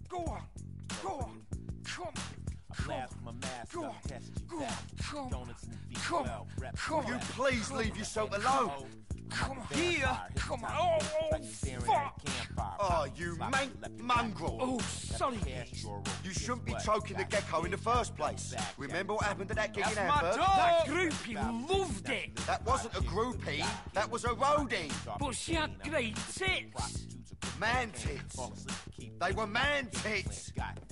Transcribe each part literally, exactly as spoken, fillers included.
Go on. Go on. Come. Come. Go on. Go on. Come. Come. Come. Will you please leave yourself alone? Come on. Here. Come on. Oh, oh, fuck. Oh, you mank mongrel. Oh, sorry. You shouldn't be choking the gecko in the first place. Remember what happened at that gig That's in my Hamburg? dog. That groupie loved it. That wasn't a groupie, that was a roadie. But she had great tits. Man tits. They were man tits.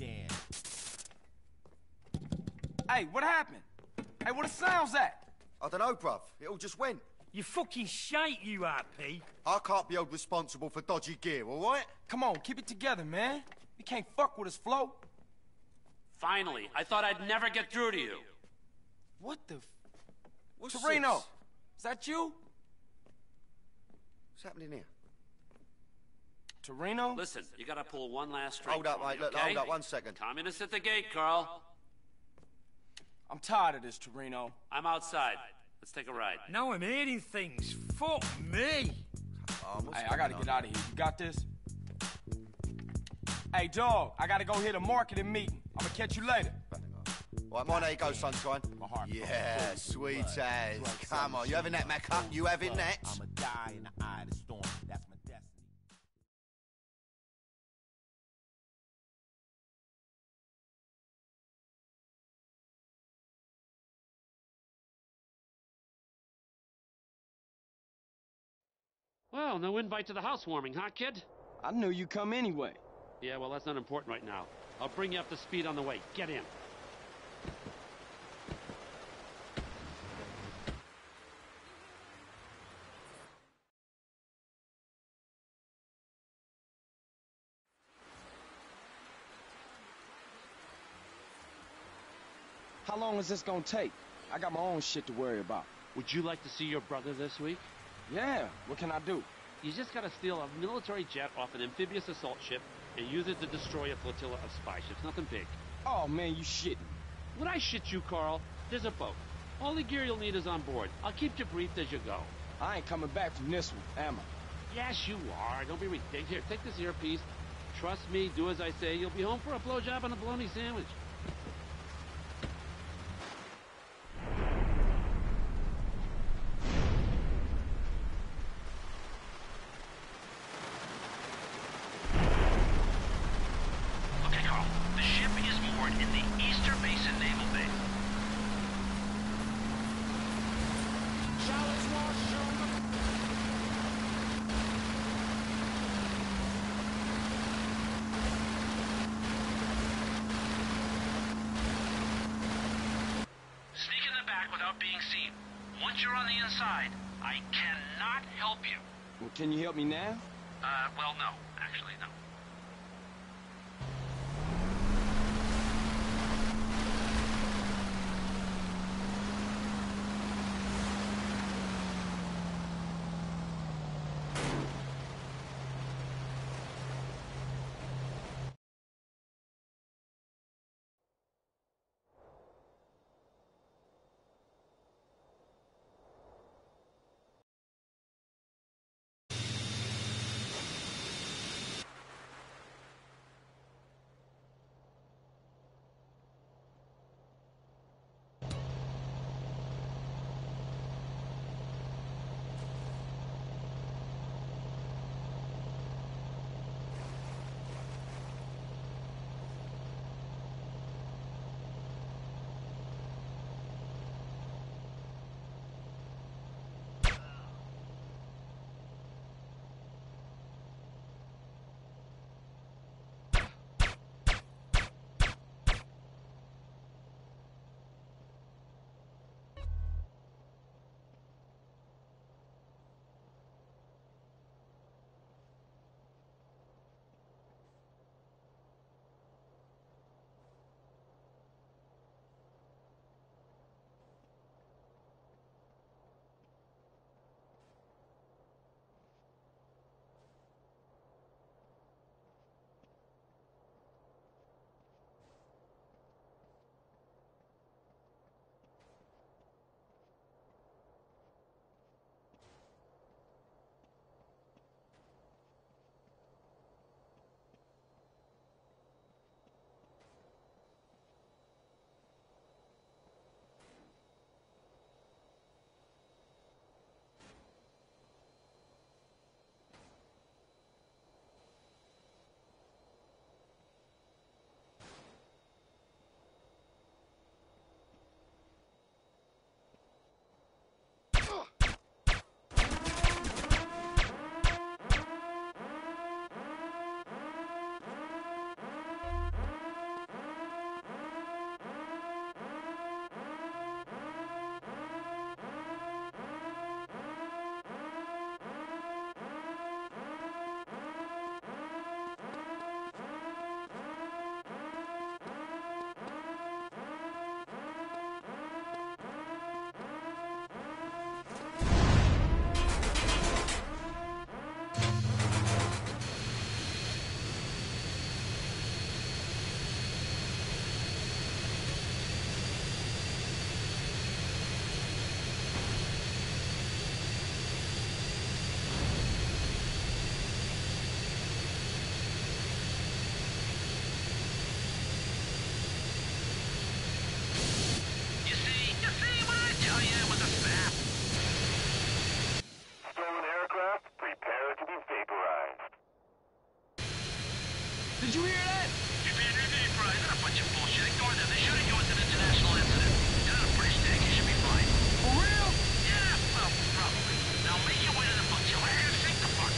Hey, what happened? Hey, what the sound's at? I don't know, bruv. It all just went. You fucking shite, you R P. I can't be held responsible for dodgy gear, all right? Come on, keep it together, man. You can't fuck with us, Flo. Finally, I thought I'd never get through to you. What the f... What's Toreno, this? is that you? What's happening here? Toreno? Listen, you gotta pull one last string. Hold up, for me, mate. Look, okay? hold up one second. Communist at the gate, Carl. I'm tired of this, Toreno. I'm outside. Let's take a ride. Now I'm hearing things. Fuck me. Oh, what's Hey, I gotta going get out of here. You got this? Hey, dog, I gotta go hit a marketing meeting. I'm gonna catch you later. on? Right, mine, there you go, sunshine. My heart. Yeah, sweet as. Come on, you having that, Macca? You having that? I'ma die in the eye of the storm. That's my destiny. Well, no invite to the housewarming, huh, kid? I knew you'd come anyway. Yeah, well, that's not important right now. I'll bring you up to speed on the way. Get in. How long is this gonna take? I got my own shit to worry about. Would you like to see your brother this week? Yeah, what can I do? You just gotta steal a military jet off an amphibious assault ship and use it to destroy a flotilla of spy ships. Nothing big. Oh, man, you shitting. Would I shit you, Carl? There's a boat. All the gear you'll need is on board. I'll keep you briefed as you go. I ain't coming back from this one, am I? Yes, you are. Don't be ridiculous. Here, take this earpiece. Trust me, do as I say. You'll be home for a blowjob and a bologna sandwich. Okay, Carl. The ship is moored in the Easter Basin Naval Base. Showers wash on the... Sneak in the back without being seen. Once you're on the inside, I cannot help you. Well, can you help me now? Uh, well, no. Actually, no. Did you hear that? You're being reviewed, Fry. That's a bunch of bullshit. Ignore them. They shooting you as an international incident. You're not a British tank. You should be fine. For real? Yeah, well, probably. Now make your way to the bunch. Your ass sink the fuck.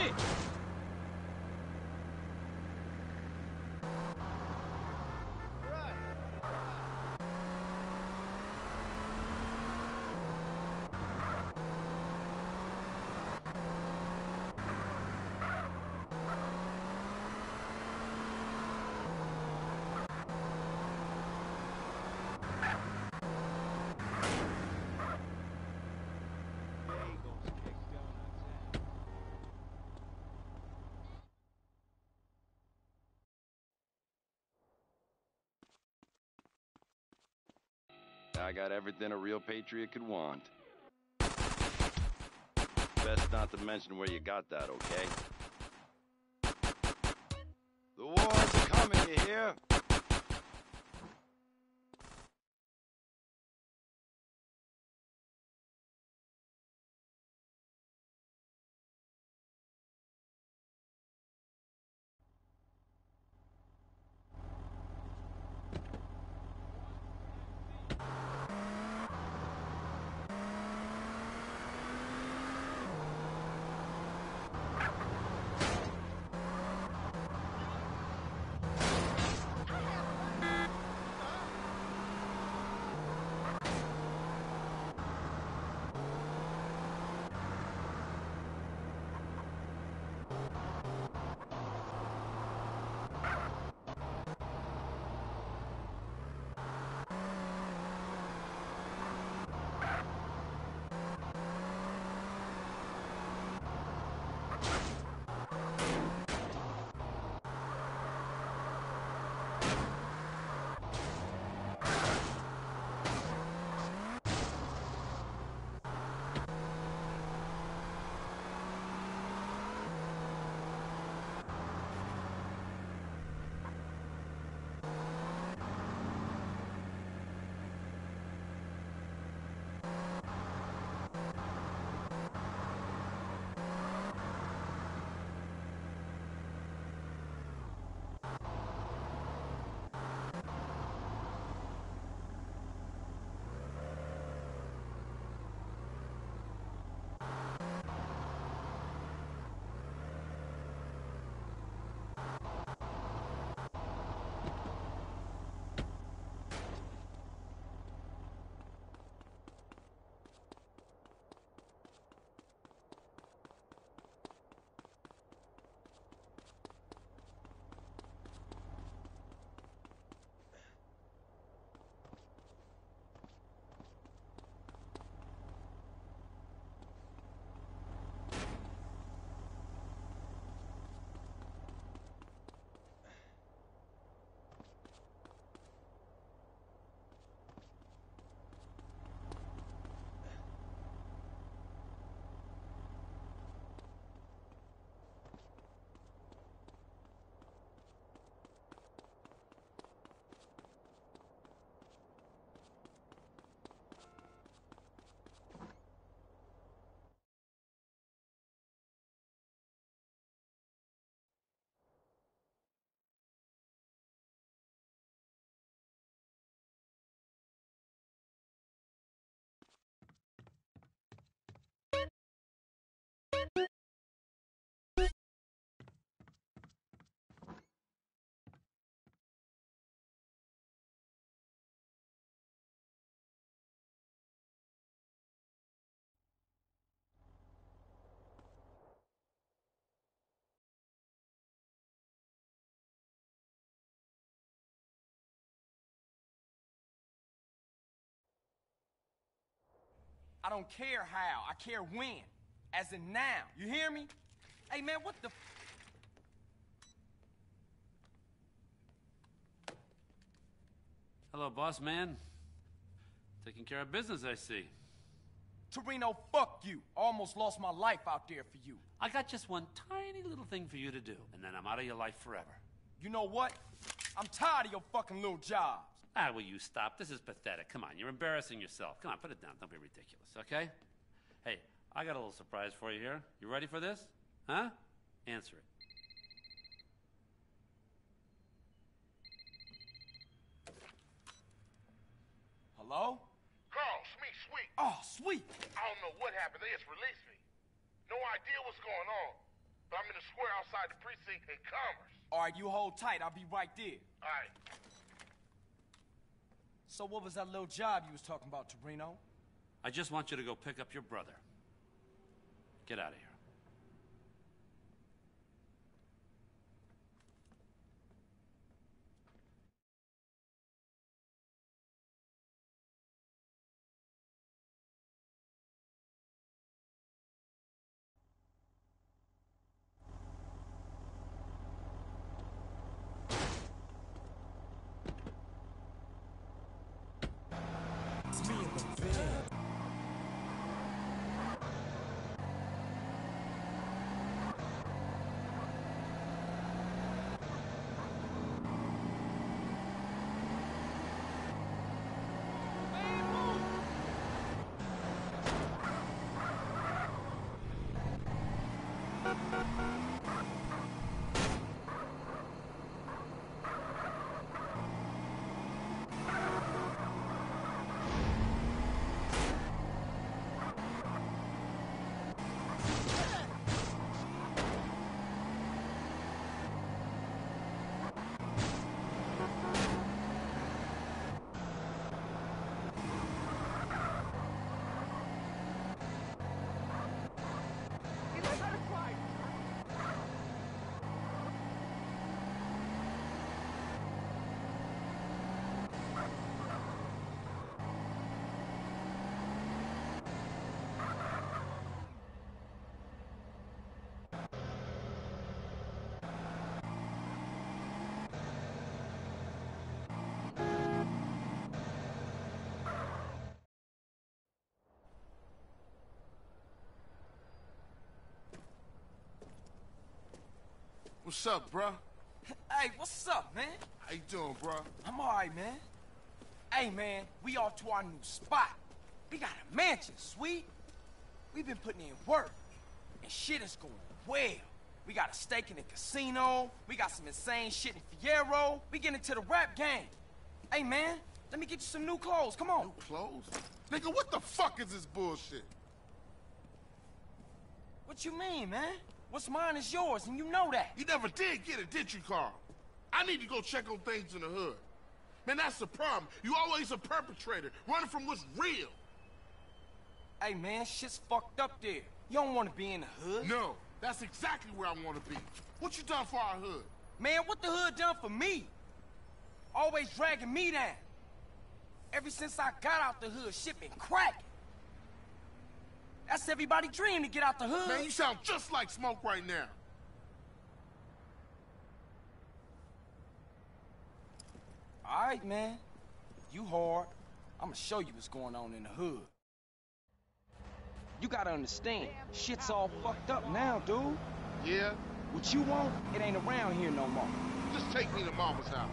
Hey! I got everything a real patriot could want. Best not to mention where you got that, okay? The wars are coming, you hear? I don't care how, I care when. As in now, you hear me? Hey man, what the f- Hello, boss man. Taking care of business, I see. Toreno, fuck you. Almost lost my life out there for you. I got just one tiny little thing for you to do, and then I'm out of your life forever. You know what? I'm tired of your fucking little jobs. Ah, will you stop? This is pathetic. Come on, you're embarrassing yourself. Come on, put it down. Don't be ridiculous, okay? Hey, I got a little surprise for you here. You ready for this? Huh? Answer it. Hello? Carl, Smeet, sweet. Oh, sweet. I don't know what happened. They just released me. No idea what's going on. but I'm in the square outside the precinct in Commerce. All right, you hold tight. I'll be right there. All right. So what was that little job you was talking about, Torino? I just want you to go pick up your brother. Get out of here. It's me in the van. What's up, bruh? Hey, what's up, man? How you doing, bruh? I'm all right, man. Hey, man, we off to our new spot. We got a mansion, sweet. We've been putting in work, and shit is going well. We got a stake in the casino. We got some insane shit in Fierro. We getting into the rap game. Hey, man, let me get you some new clothes. Come on. New clothes? Nigga, what the fuck is this bullshit? What you mean, man? What's mine is yours, and you know that. You never did get it, did you, Carl? I need to go check on things in the hood. Man, that's the problem. You always a perpetrator, running from what's real. Hey, man, shit's fucked up there. You don't want to be in the hood. No, that's exactly where I want to be. What you done for our hood? Man, what the hood done for me? Always dragging me down. Ever since I got out the hood, shit been cracking. That's everybody's dream to get out the hood. Man, you sound just like Smoke right now. All right, man. You hard. I'ma show you what's going on in the hood. You gotta understand, shit's all fucked up now, dude. Yeah? What you want, it ain't around here no more. Just take me to Mama's house.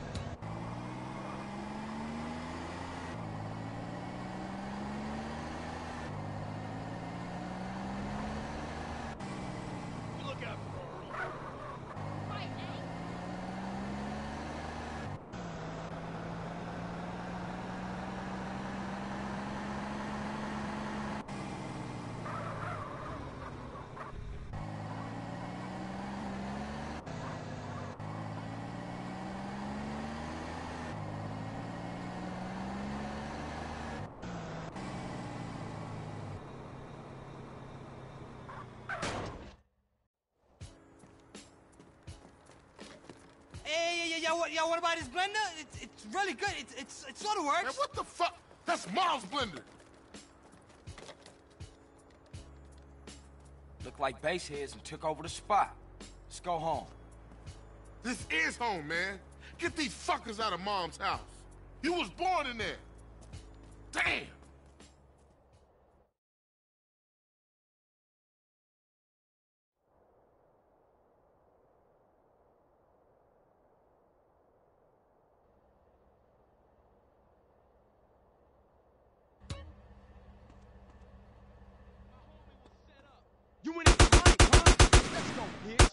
Yeah, what, yeah, what about his blender? It's, it's really good. It's, it's, it sort of works. Man, what the fuck? That's Mom's blender. Look like baseheads and took over the spot. Let's go home. This is home, man. Get these fuckers out of Mom's house. You was born in there. Damn. You in it tonight, huh? Let's go, Pierce.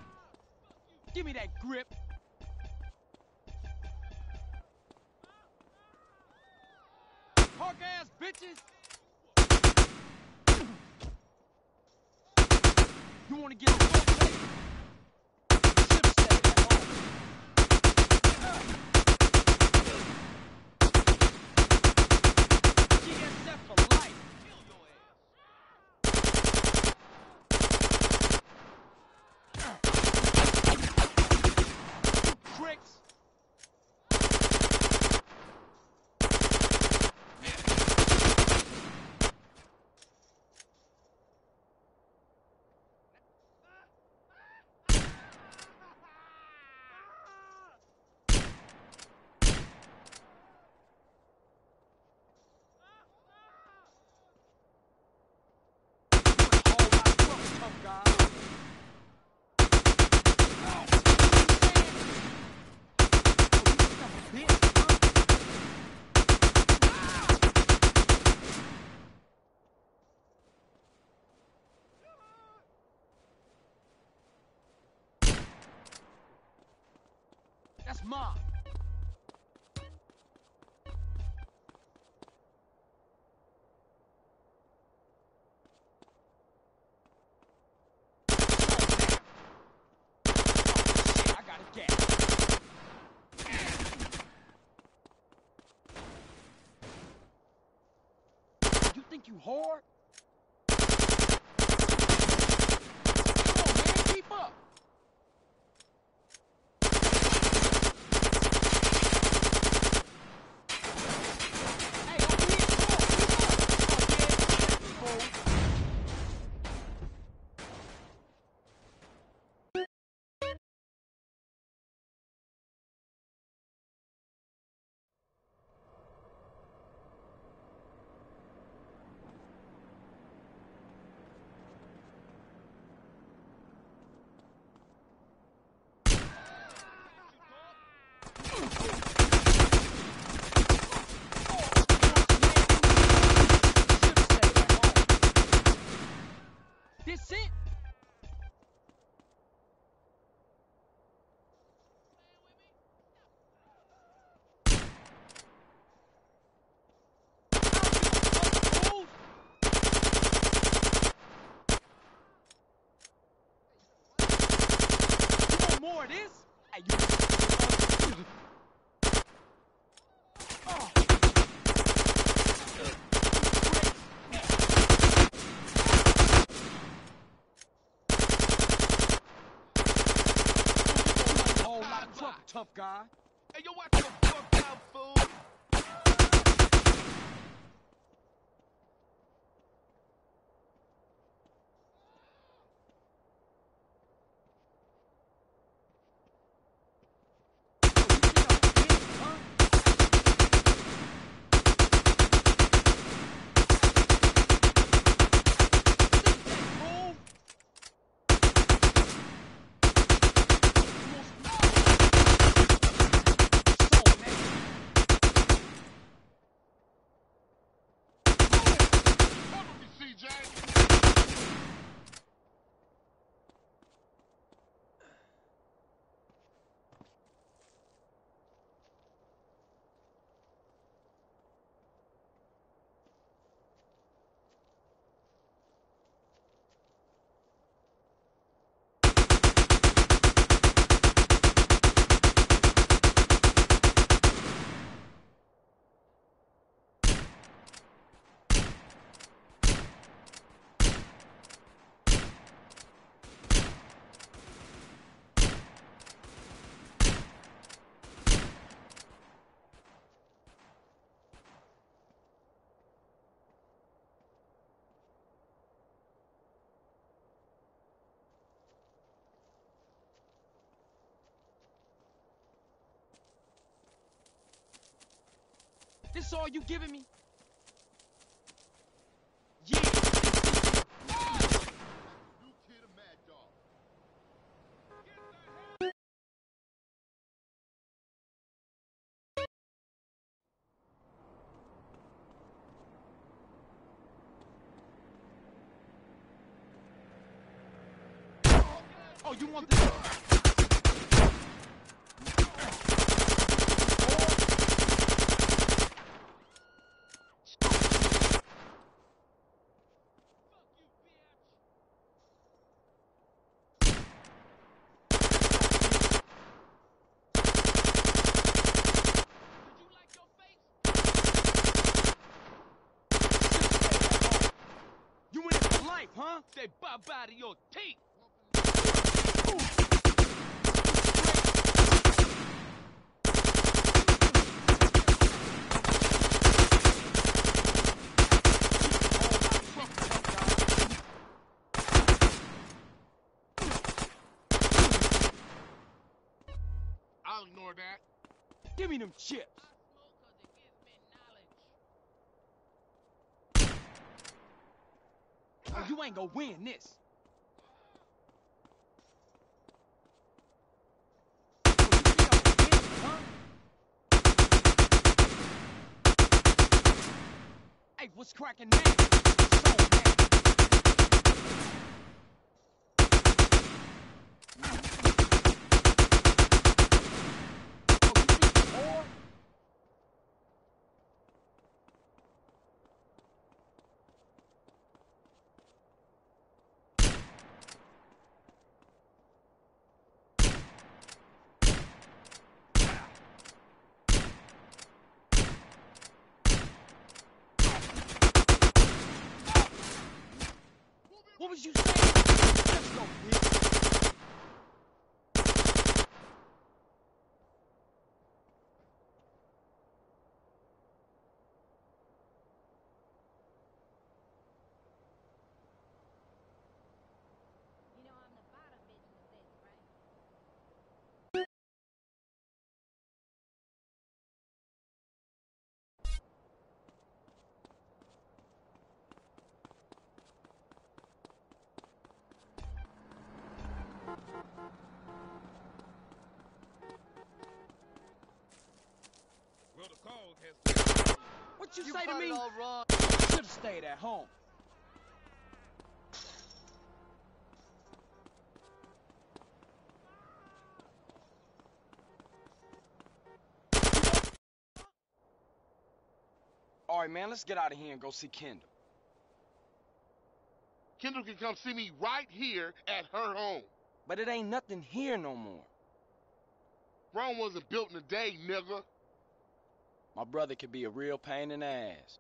Give me that grip. ass bitches! You wanna get a fuck lady? Ship stay at home. G S F for life. Kill your ass. Tricks. That's mine. You think you hard? Come on, man, keep up. Hey, over here, come on, keep up. Oh, yeah. This it? You want more of this? Hey, you. Oh. Tough guy. Hey, yo, watch your fuck out, fool. This all you giving me? Yeah. You kid a mad dog. Oh, you want this? life, huh? Say bye-bye to your teeth. I'll ignore that. Give me them chips. Oh, you ain't gonna win this. Oh, you think I'm gonna win, huh? Hey, what's cracking now? So, man. What was you saying? Let's go, bitch. You know I'm the bottom bitch in the city, right? Well, the call has... What you, You say to got me? it all wrong. Should've stayed at home. All right, man, let's get out of here and go see Kendall. Kendall can come see me right here at her home. But it ain't nothing here no more. Rome wasn't built in a day, nigga. My brother could be a real pain in the ass.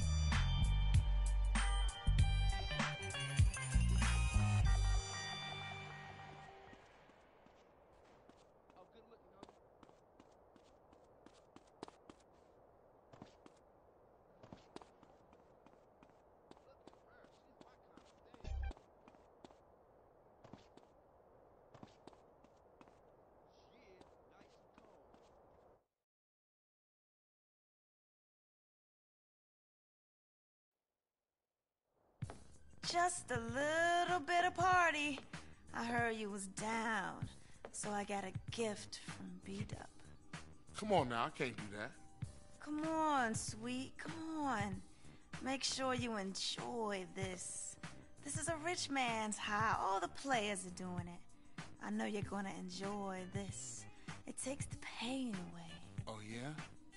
Just a little bit of party. I heard you was down, so I got a gift from B-Dub. Come on now, I can't do that. Come on, sweet, come on. Make sure you enjoy this. This is a rich man's high. All the players are doing it. I know you're gonna enjoy this. It takes the pain away. Oh, yeah?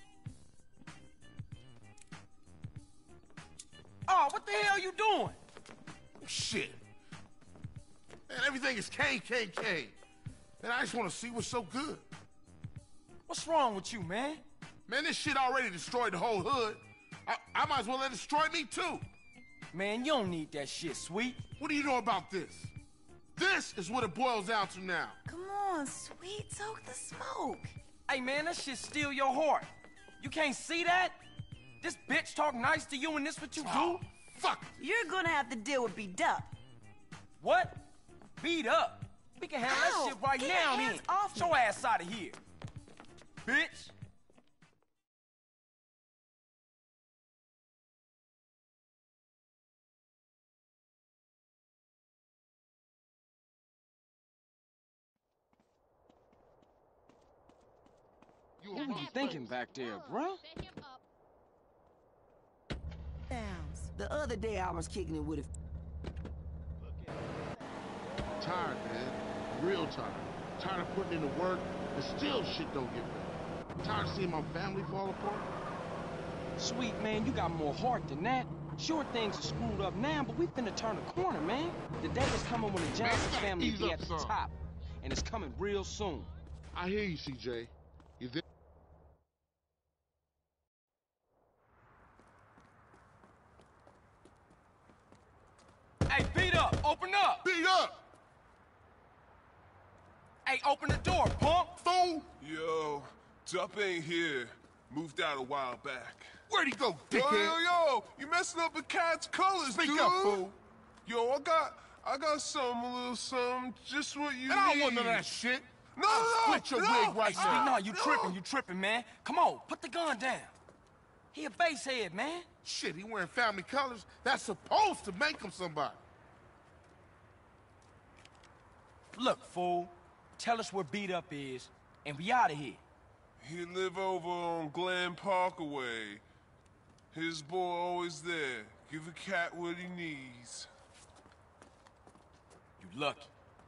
Oh, what the hell you doing? Shit. Man, everything is K K K. And I just want to see what's so good. What's wrong with you, man? Man, this shit already destroyed the whole hood. I, I might as well let it destroy me, too. Man, you don't need that shit, sweet. What do you know about this? This is what it boils down to now. Come on, sweet, soak the smoke. Hey, man, that shit steal your heart. You can't see that? This bitch talk nice to you and this what you Oh, do? fuck. You're gonna have to deal with B-Dub. What? Beat up? We can handle Ow, that shit right get now, your then. hands off Get your me. ass out of here. Bitch. You What were you thinking back there, bruh? Downs. The other day I was kicking it with a... Tired, man. Real tired. Tired of putting in the work and still shit don't get better. Tired of seeing my family fall apart. Sweet, man, you got more heart than that. Sure, things are screwed up now, but we finna turn a corner, man. The day is coming when the Johnson Man, family ease be up at the some. top. And it's coming real soon. I hear you, C J. You there? Hey, beat up. Open up. Beat up. Hey, open the door, punk. Fool. Yo, Dup ain't here. Moved out a while back. Where'd he go, Yo, dickhead? yo, yo! You messing up a cat's colors, Speak dude. up, fool. Yo, I got, I got some, a little something, just what you And I need. don't want none of that shit. No, no, Split your no. wig right Hey, now. no, you tripping, you tripping, man. Come on, put the gun down. He a base head, man. Shit, he wearing family colors. That's supposed to make him somebody. Look, fool, tell us where beat up is, and we out of here. He live over on Glen Parkaway. His boy always there. Give a cat what he needs. You lucky.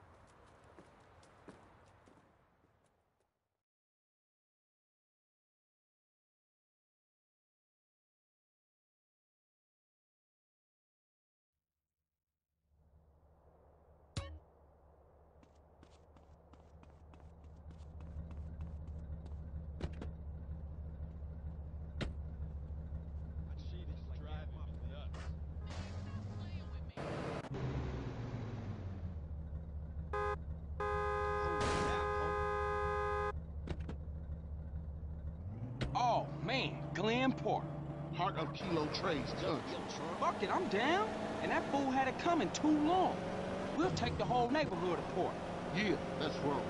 Oh, man, Glen Park. Heart of Kilo Trades Guns. Fuck it, I'm down. And that fool had it coming too long. We'll take the whole neighborhood apart. Yeah, that's wrong.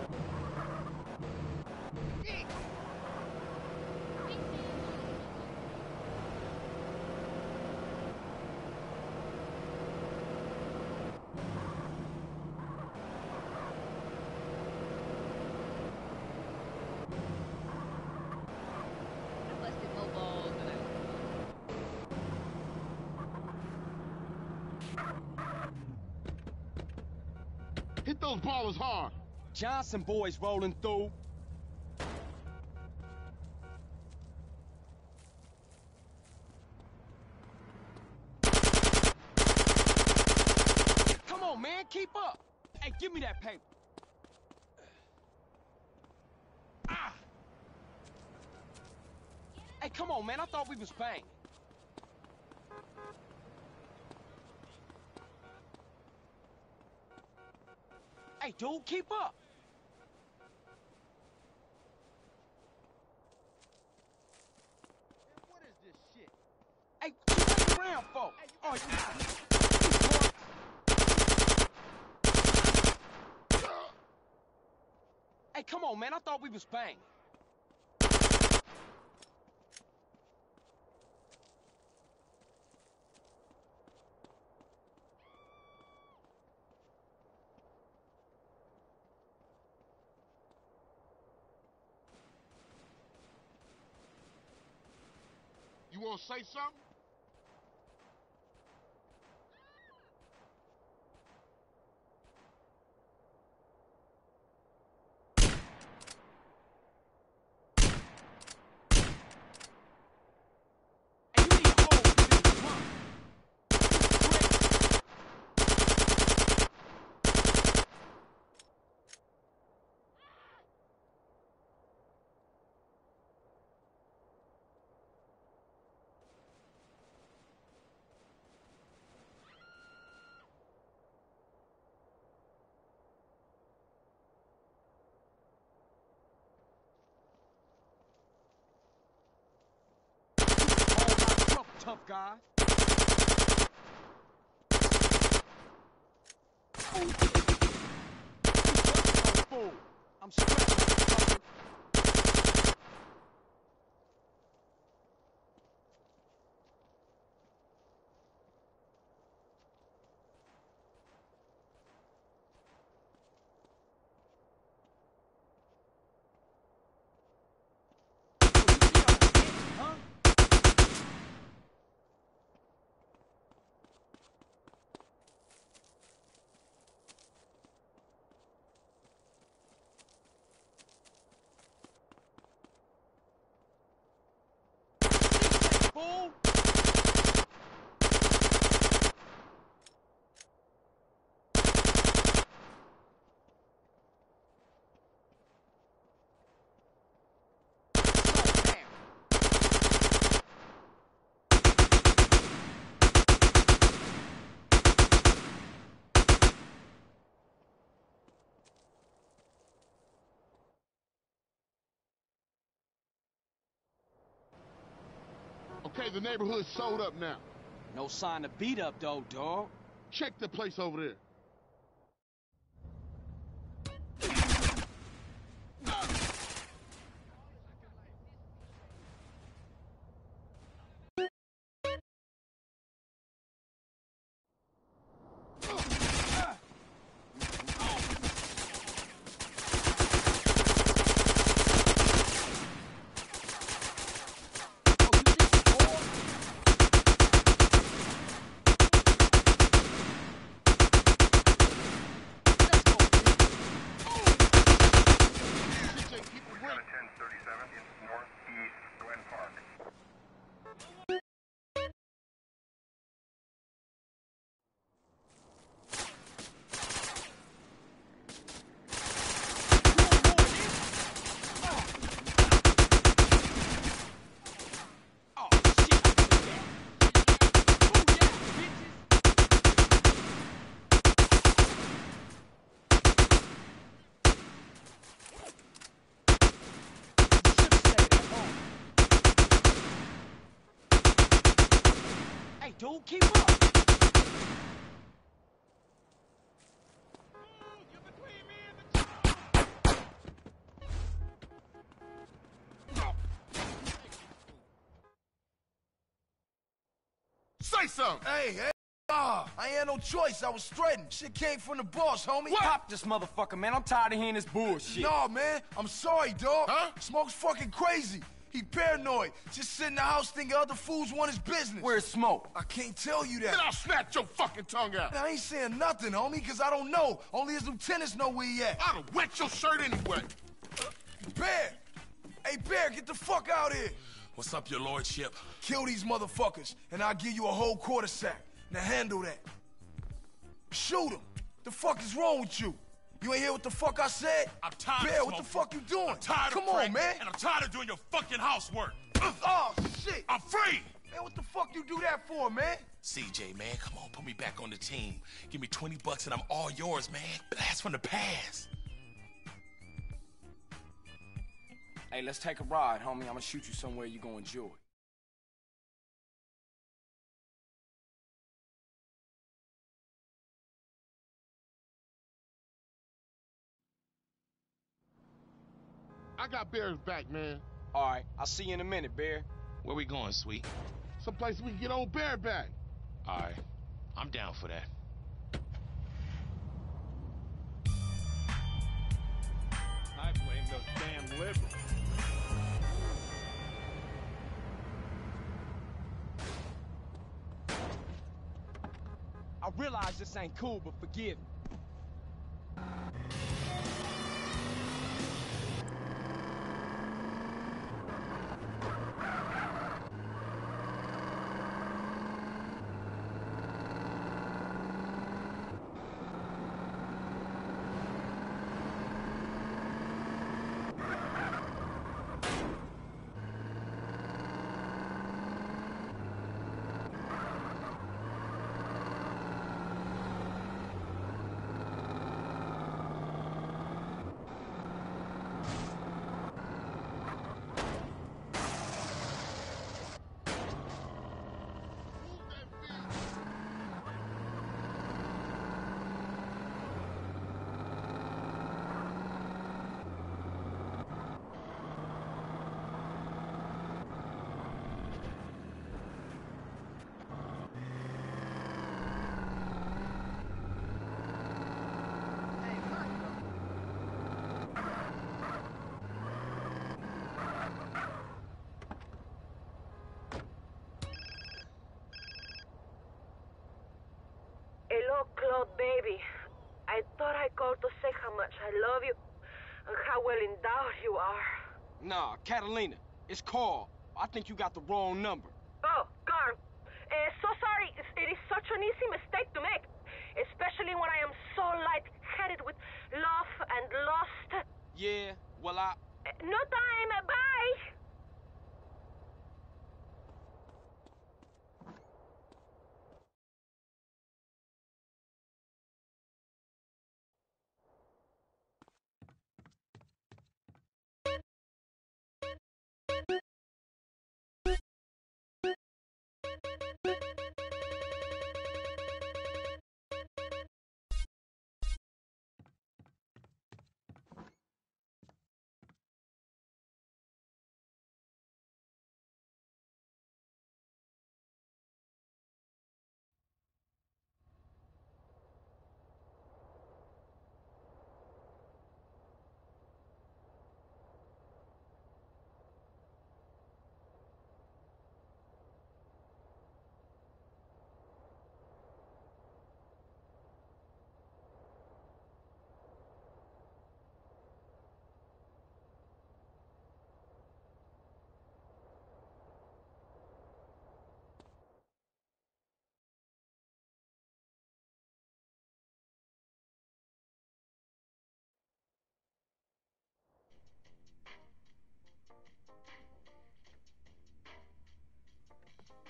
Hit those ballers hard. Johnson boys rolling through. Come on, man, keep up. Hey, give me that paper. Ah! Hey, come on, man, I thought we was banging. Hey, dude, keep up. Man, what is this shit? Hey, what you waiting around for? Hey, oh, you... Hey, come on, man, I thought we was banging. You want to say something? Hey, you need to hold this, huh? Tough guy. Fool. I'm strapped. Huh? Okay, the neighborhood's sold up now. No sign of beat up, though, dog. Check the place over there. Dude, keep up. Say something. Hey, hey. Ah, I ain't had no choice. I was threatened. Shit came from the boss, homie. What? Pop this motherfucker, man. I'm tired of hearing this bullshit. Nah, man. I'm sorry, dog. Huh? Smoke's fucking crazy. He paranoid. Just sit in the house thinking other fools want his business. Where's Smoke? I can't tell you that. Then I'll snatch your fucking tongue out. I ain't saying nothing, homie, because I don't know. Only his lieutenants know where he at. I'd have wet your shirt anyway. Bear! Hey, Bear, get the fuck out here. What's up, your lordship? Kill these motherfuckers, and I'll give you a whole quarter sack. Now handle that. Shoot him. The fuck is wrong with you? You ain't hear what the fuck I said? I'm tired Bear, of what the smoking. fuck you doing? I'm tired Come of on, man. And I'm tired of doing your fucking housework. Oh, shit. I'm free. Man, what the fuck you do that for, man? C J, man, come on, put me back on the team. Give me twenty bucks and I'm all yours, man. Blast from the past. Hey, let's take a ride, homie. I'm gonna shoot you somewhere you gonna enjoy. I got Bear's back, man. All right, I'll see you in a minute, Bear. Where we going, sweet? Someplace we can get old Bear back. All right, I'm down for that. I blame those damn liberals. I realize this ain't cool, but forgive me. Hello, Claude, baby. I thought I called to say how much I love you and how well endowed you are. Nah, Catalina, it's Carl. I think you got the wrong number. Oh, Carl. Uh, so sorry. It's- It is such an easy mistake to make, especially when I am so light-headed with love and lust. Yeah, well, I... Uh, No time. Bye.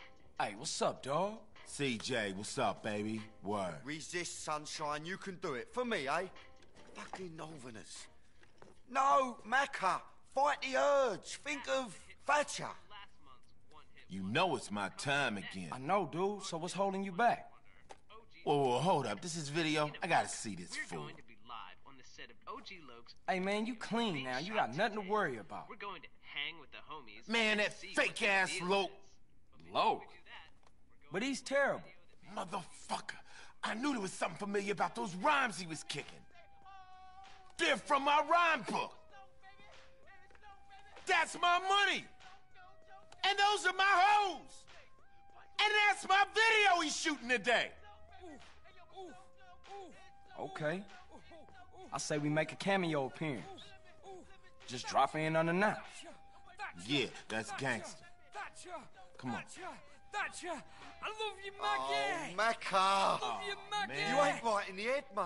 Hey, what's up, dawg? C J, what's up, baby? Word. Resist, sunshine. You can do it. For me, eh? Fucking Northerners. No, Macca. Fight the urge. Think of Thatcher. You know it's my time again. I know, dude. So what's holding you back? Whoa, whoa, hold up. This is video. I gotta see this fool. Hey, man, you clean now. You got nothing to worry about. We're going to hang with the homies. Man, that fake-ass Loke. Loke? But he's terrible. Motherfucker. I knew there was something familiar about those rhymes he was kicking. They're from my rhyme book. That's my money. And those are my hoes. And that's my video he's shooting today. Okay. I say we make a cameo appearance. Just drop in unannounced. Yeah, that's gangster. Come on. Thatcher, I love you, Oh, Mackie. Macca. I love you, Mackie. You ain't right in the head, mate.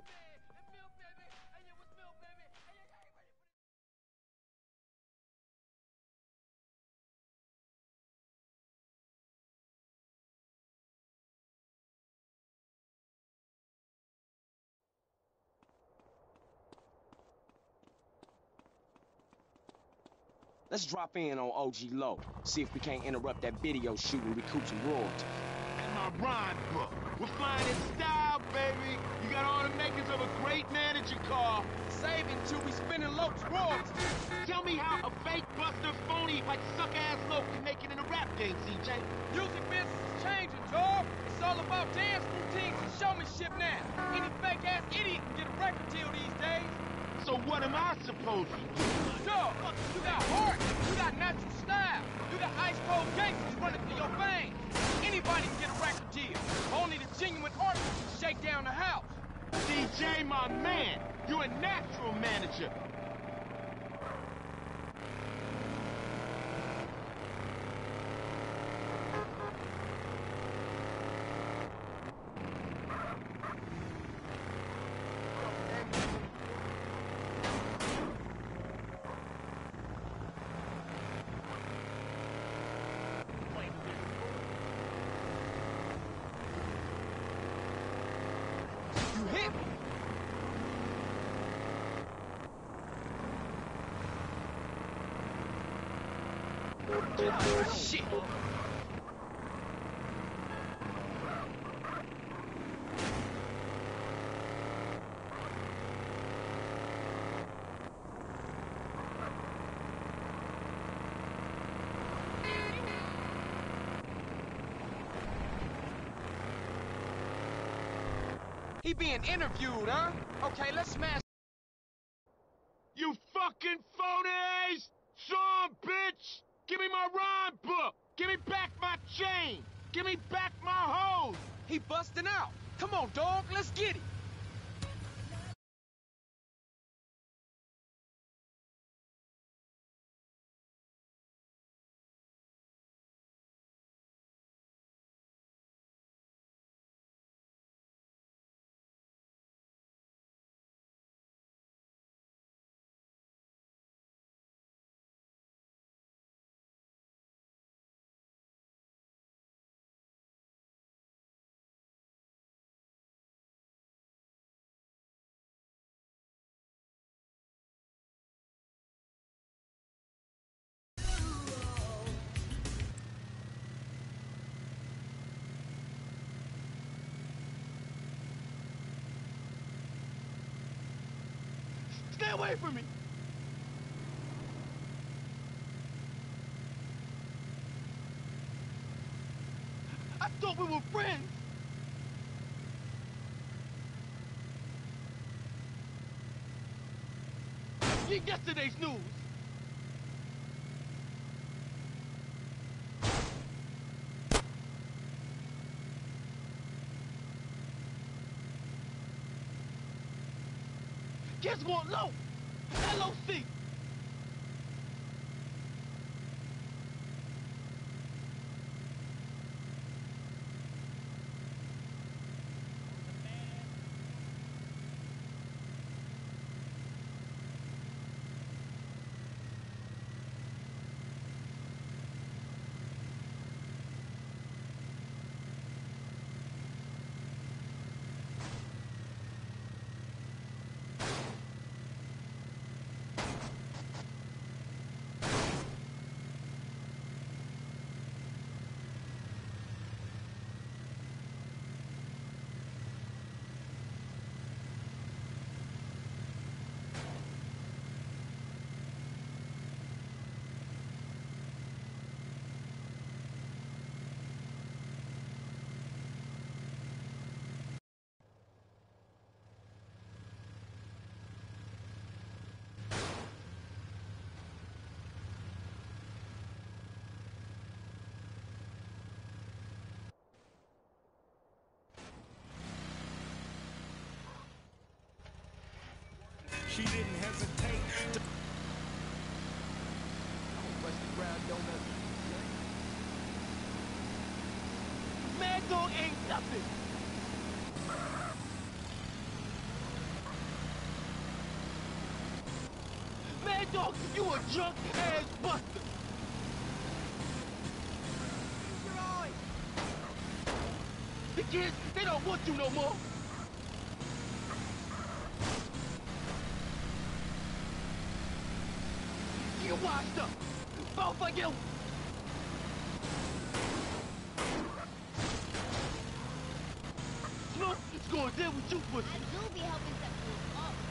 Let's drop in on O G Low. See if we can't interrupt that video shoot and recoup some royalties. And my rhyme book. We're flying in style, baby. You got all the makings of a great manager, Carl. Saving till we spinning Loke's royalties. Tell me how a fake buster phony like suck-ass Loke can make it in a rap game, C J. Music business is changing, dog. It's all about dance routines and showmanship now. Any fake-ass idiot can get a record deal these days. So what am I supposed to do? Dog, you got heart, you got natural style, you got ice-cold gangsters running through your veins. Anybody can get a record deal. Only the genuine artist can shake down the house. D J, my man, you're a natural manager. You hit me. Shit. He being interviewed, huh? Okay, let's smash. You fucking phonies! Some bitch! Give me my rhyme book! Give me back my chain! Give me back my hose! He busting out. Come on, dog, let's get it. Stay away from me! I thought we were friends! Get yesterday's news! Guess what, Low? L O C! She didn't hesitate to... Mad Dog ain't nothing. Mad Dog, you a drunk ass buster. The kids, they don't want you no more. You washed up. Both of you. Smoke is going to deal with you, pussy. I do be helping some people up.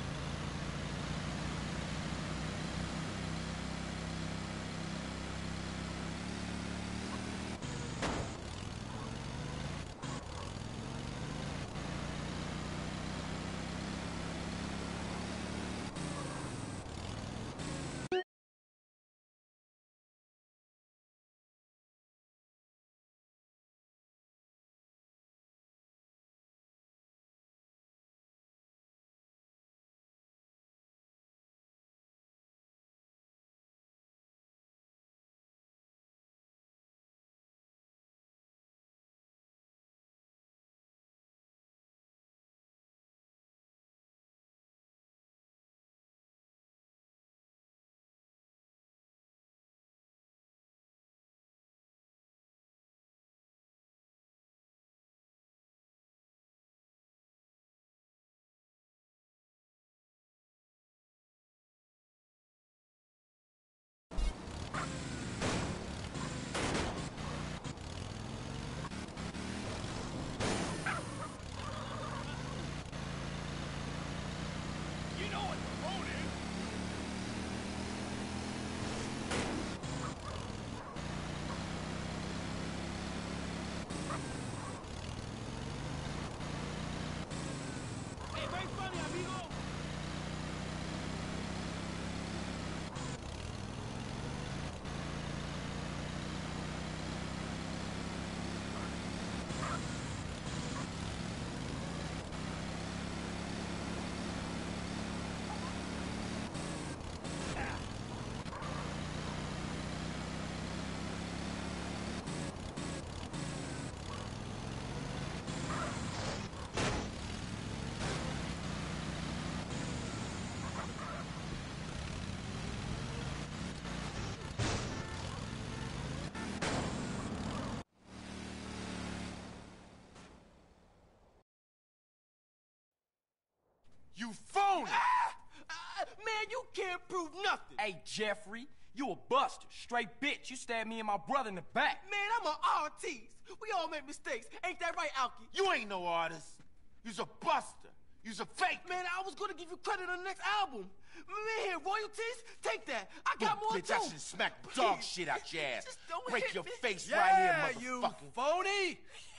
You phony! Ah! Uh, man, you can't prove nothing. Hey, Jeffrey, you a buster. Straight bitch. You stabbed me and my brother in the back. Man, I'm an artist. We all make mistakes. Ain't that right, Alki? You ain't no artist. You's a buster. You's a fake. Man, I was gonna give you credit on the next album. Man, royalties? Take that. I got Look, more bitch, too. I should smack dog shit out your ass. Just don't Break hit your me. face Yeah, right here, you motherfucker. phony!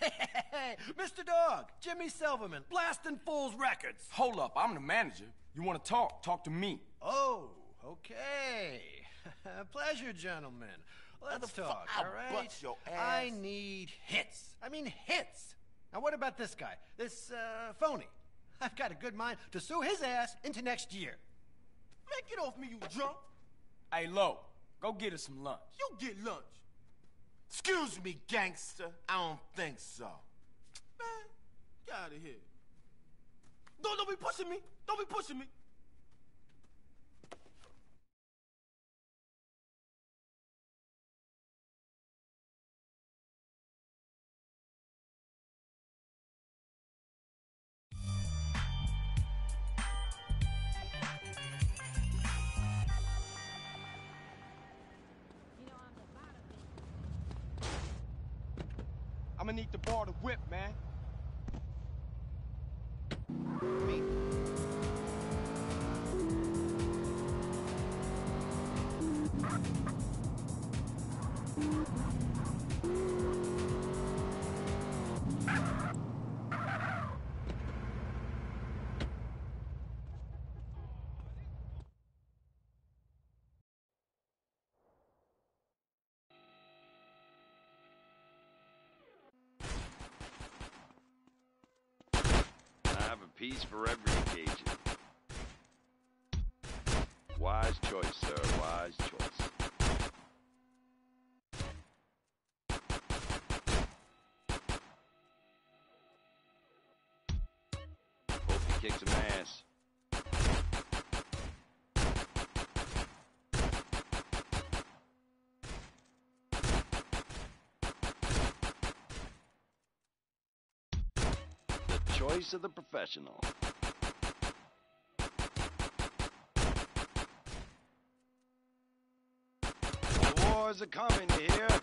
Mister Dog, Jimmy Silverman, Blastin' Fools Records. Hold up, I'm the manager. You wanna talk? Talk to me. Oh, okay. Pleasure, gentlemen. Let's talk, I'll all right? bust your ass. I need hits. I mean hits. Now what about this guy? This, uh, phony? I've got a good mind to sue his ass into next year. Man, get off me, you drunk. Hey, Lo, go get us some lunch. You get lunch. Excuse me, gangster. I don't think so. Man, get out of here. Don't, don't be pushing me. Don't be pushing me. I'm gonna need to borrow the whip, man. Me. I have a piece for every occasion. Wise choice, sir. Wise choice. Hope he kicks some ass. The choice of the professional. The wars are coming, you hear?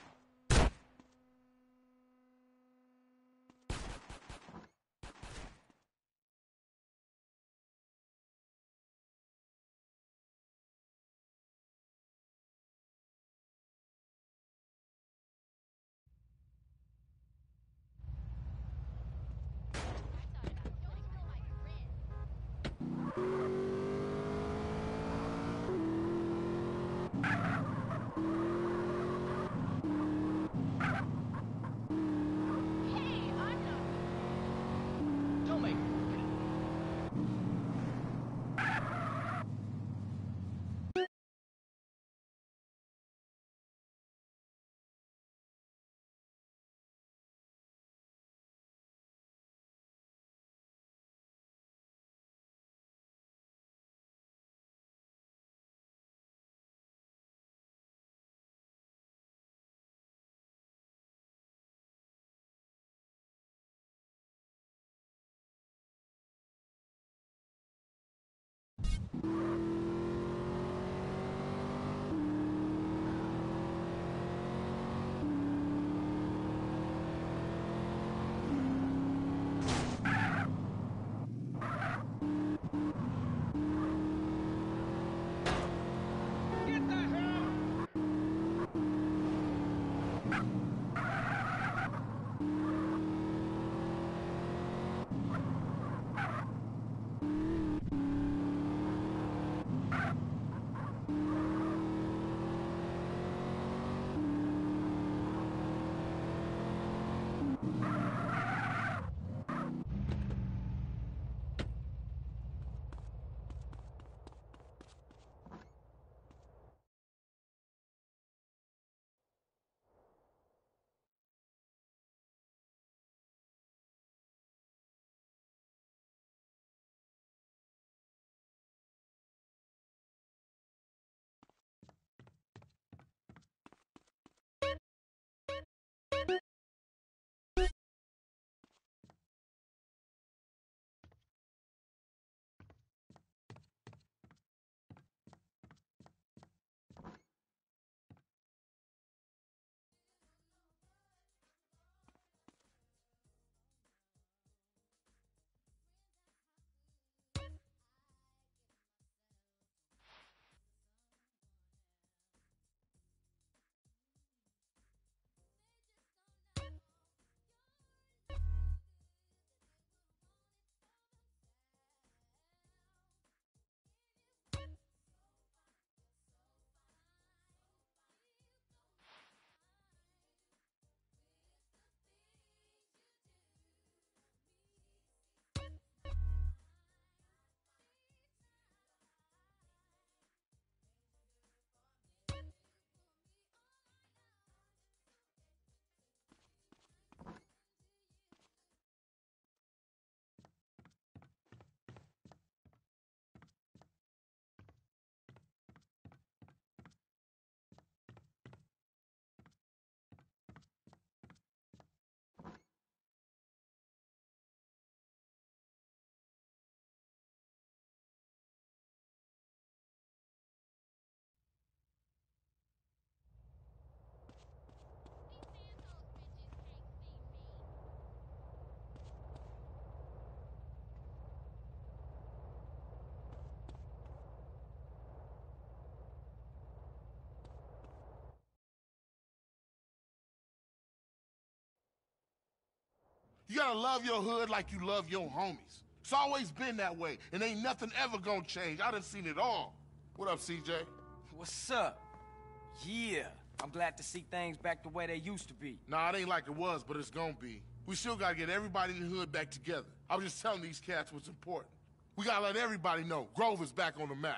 You gotta love your hood like you love your homies. It's always been that way, and ain't nothing ever gonna change. I done seen it all. What up, C J? What's up? Yeah, I'm glad to see things back the way they used to be. Nah, it ain't like it was, but it's gonna be. We still gotta get everybody in the hood back together. I was just telling these cats what's important. We gotta let everybody know Grover's back on the map.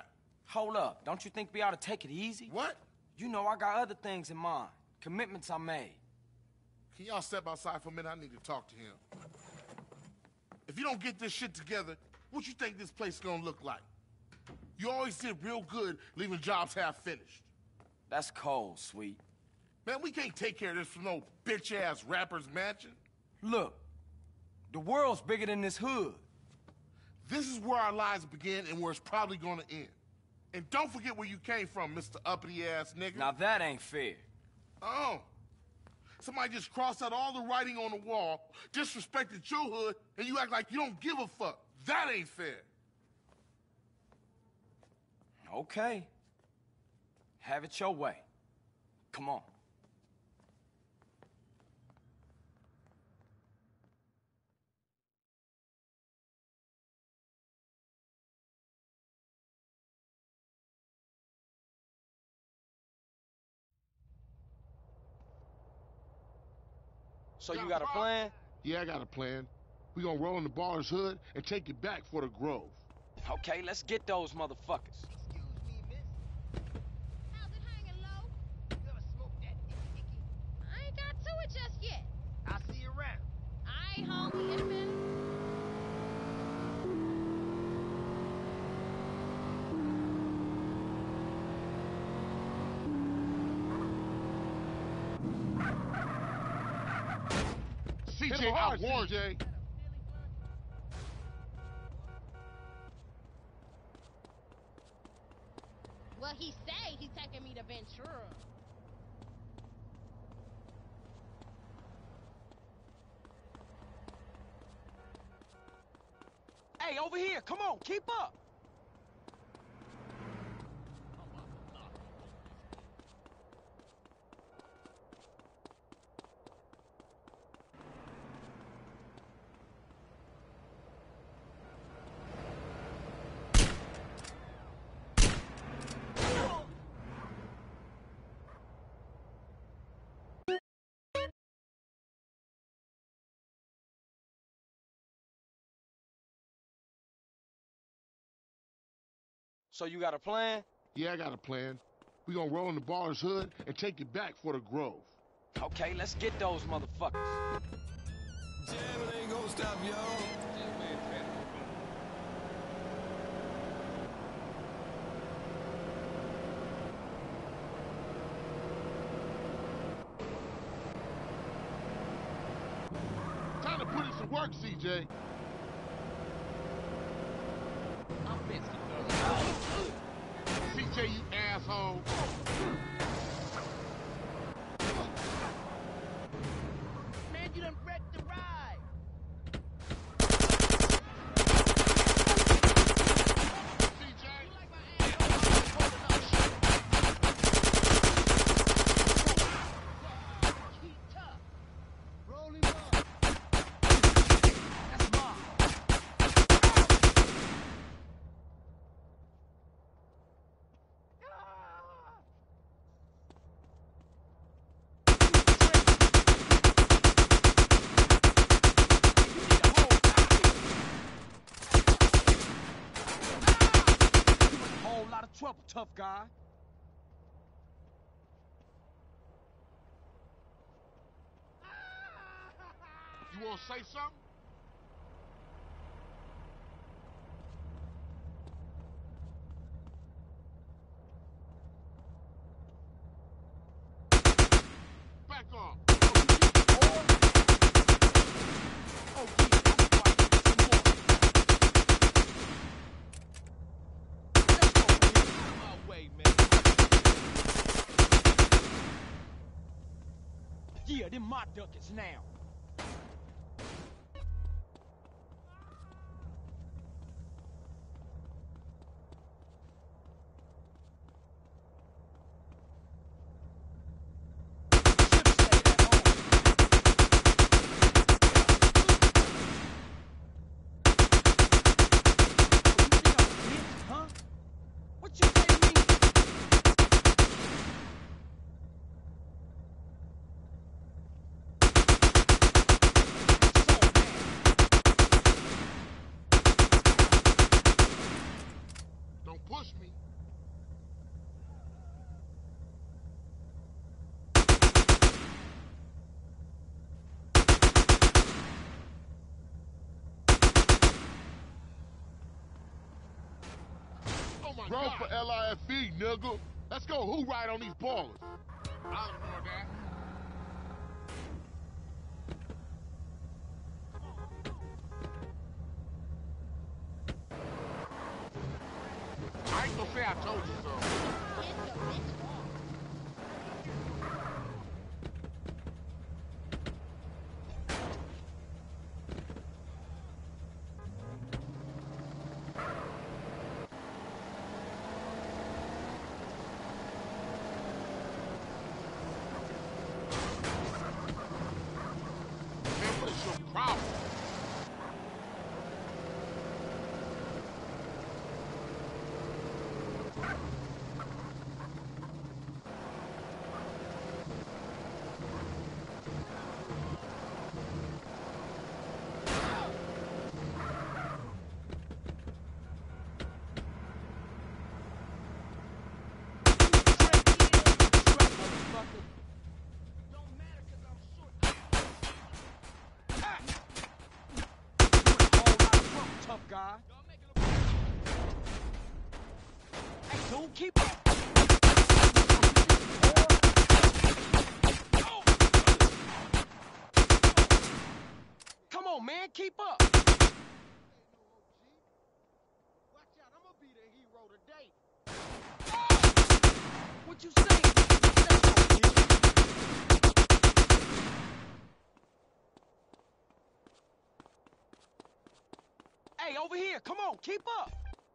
Hold up. Don't you think we ought to take it easy? What? You know I got other things in mind. Commitments I made. Can y'all step outside for a minute? I need to talk to him. If you don't get this shit together, what you think this place is gonna look like? You always did real good leaving jobs half finished. That's cold, Sweet. Man, we can't take care of this from no bitch-ass rapper's mansion. Look, the world's bigger than this hood. This is where our lives begin and where it's probably gonna end. And don't forget where you came from, Mister Uppity-ass nigga. Now that ain't fair. Oh. Somebody just crossed out all the writing on the wall, disrespected your hood, and you act like you don't give a fuck. That ain't fair. Okay. Have it your way. Come on. So you got a plan? Yeah, I got a plan. We gonna roll in the baller's hood and take it back for the Grove. Okay, let's get those motherfuckers. I ain't got to it just yet. I'll see you around. Aight, homie, in a minute. C J, I warned you. Well, he say he taking me to Ventura. Hey, over here, come on, keep up. So you got a plan? Yeah, I got a plan. We gonna roll in the baller's hood and take it back for the Grove. Okay, let's get those motherfuckers. Jamming ain't gonna stop, y'all. Time to put in some work, C J. I'm busy. C J, you asshole. Man, you done wrecked the ride. C J. You like my asshole? Keep tough. Rolling up. That's mine. Whole lot of trouble, tough guy. You wanna say something? Back off. Oh, yeah, I'm fighting some more. My way, man. Yeah, them my duckets now. Huh? What you say to me? Bro for L I F E, nigga. Let's go who ride on these ballers. I'll ignore that. I ain't gonna say I told you so. Man, what is your problem? Tough guy. Hey, dude, keep up. Come on, man, keep up. Watch out, I'm gonna be the hero today. What you saying? Hey, over here, come on, keep up.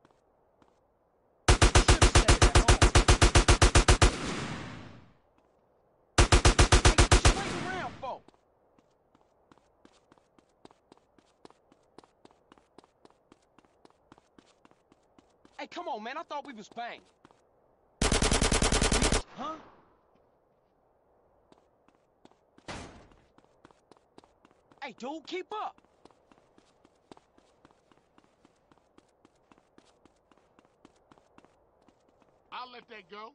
Hey, come on, man, I thought we was banging. Huh? Hey, dude, keep up. I'll let that go.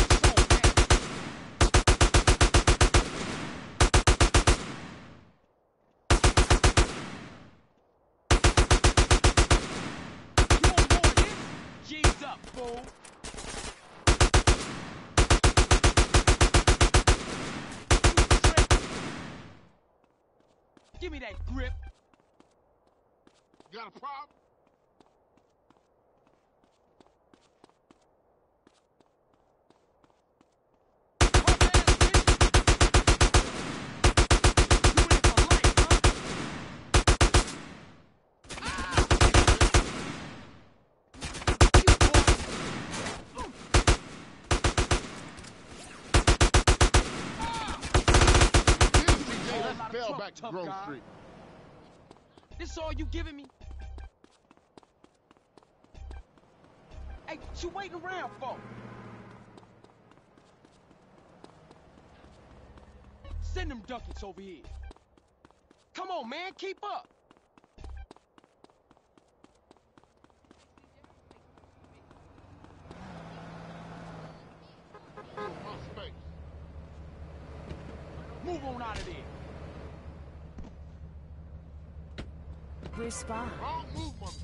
G's up, fool. Give me that grip. You got a problem? Fell back to Grove guy. Street. This all you giving me? Hey, what you waiting around for? Send them ducats over here. Come on, man, keep up. Move on out of there. Respond. Wrong move, motherfucker.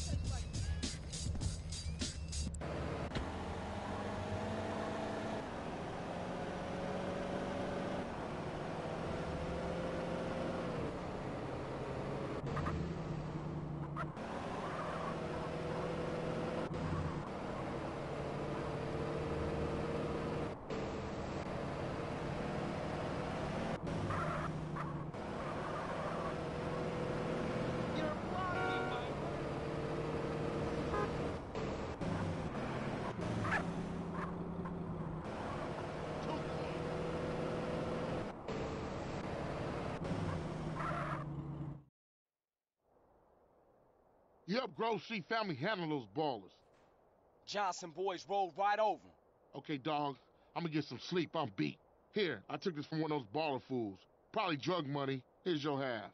Yup, Grove Street family handle those ballers. Johnson boys rolled right over. Okay, dog, I'm gonna get some sleep. I'm beat. Here, I took this from one of those baller fools. Probably drug money. Here's your half.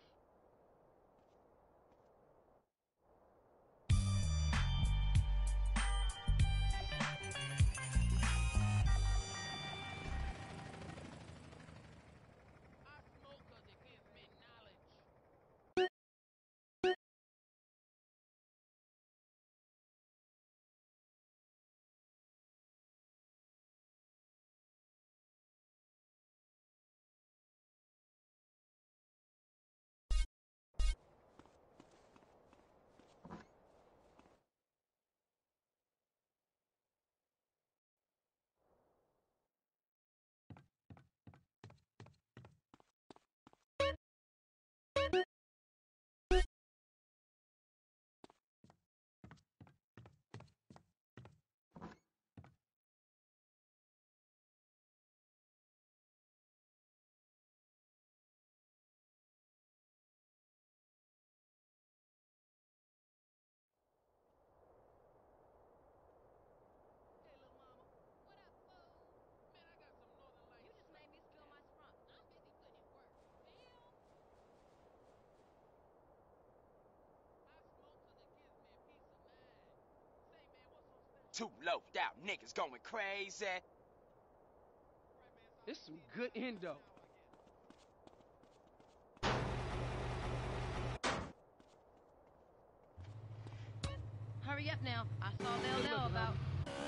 Two loped out niggas going crazy. This some good endo. Hurry up now. I saw they'll know about.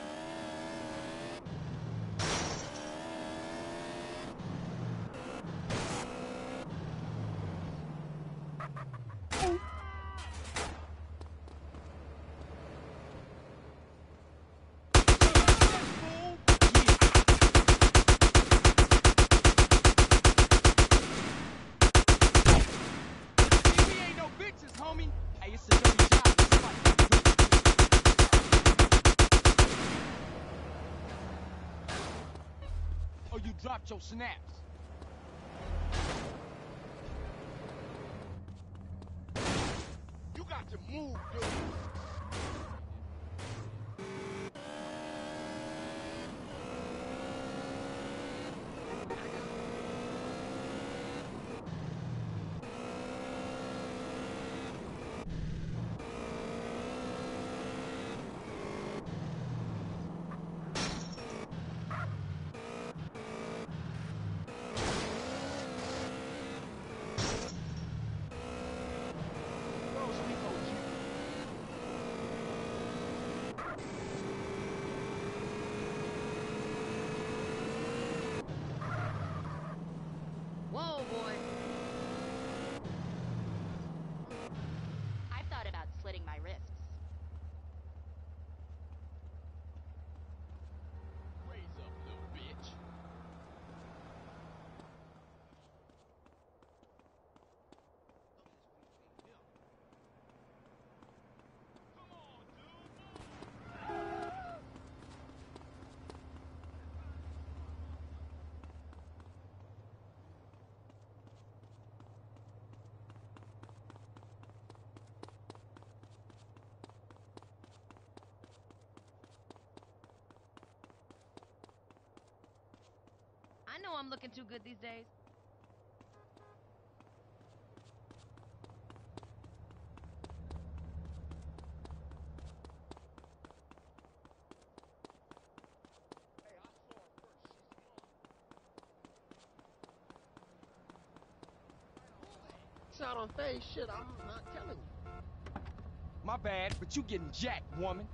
Dropped your snaps. You got to move, dude. Whoa, boy. I've thought about slitting my wrists. Raise up, little bitch. I know I'm looking too good these days. It's out on face shit, I'm not telling you. My bad, but you getting jacked, woman.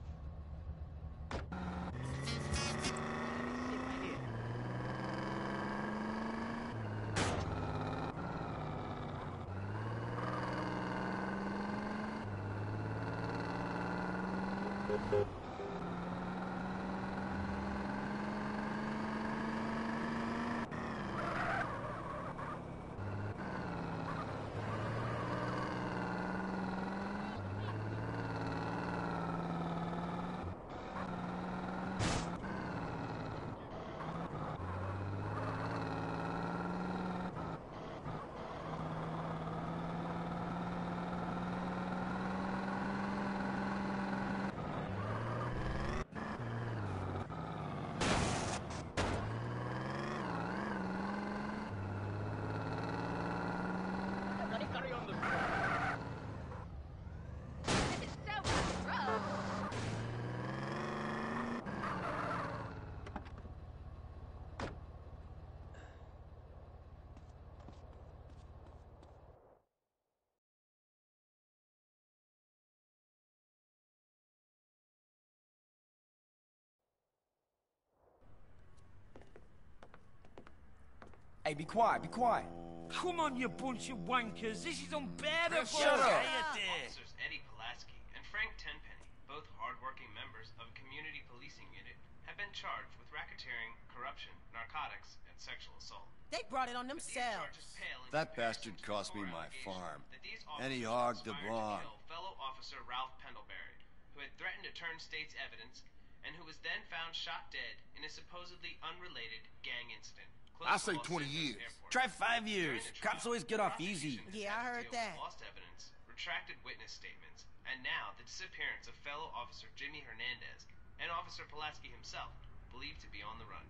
Hey, be quiet, be quiet. Come on, you bunch of wankers. This is unbearable. Shut up. Officers Eddie Pulaski and Frank Tenpenny, both hard-working members of a community policing unit, have been charged with racketeering, corruption, narcotics, and sexual assault. They brought it on themselves. That bastard cost me my farm. And he hogged the barn. Fellow officer Ralph Pendlebury, who had threatened to turn state's evidence, and who was then found shot dead in a supposedly unrelated gang incident. I say twenty years. Try five years. Cops always get off easy. Yeah, I heard that. Lost evidence, retracted witness statements, and now the disappearance of fellow officer Jimmy Hernandez and Officer Pulaski himself, believed to be on the run.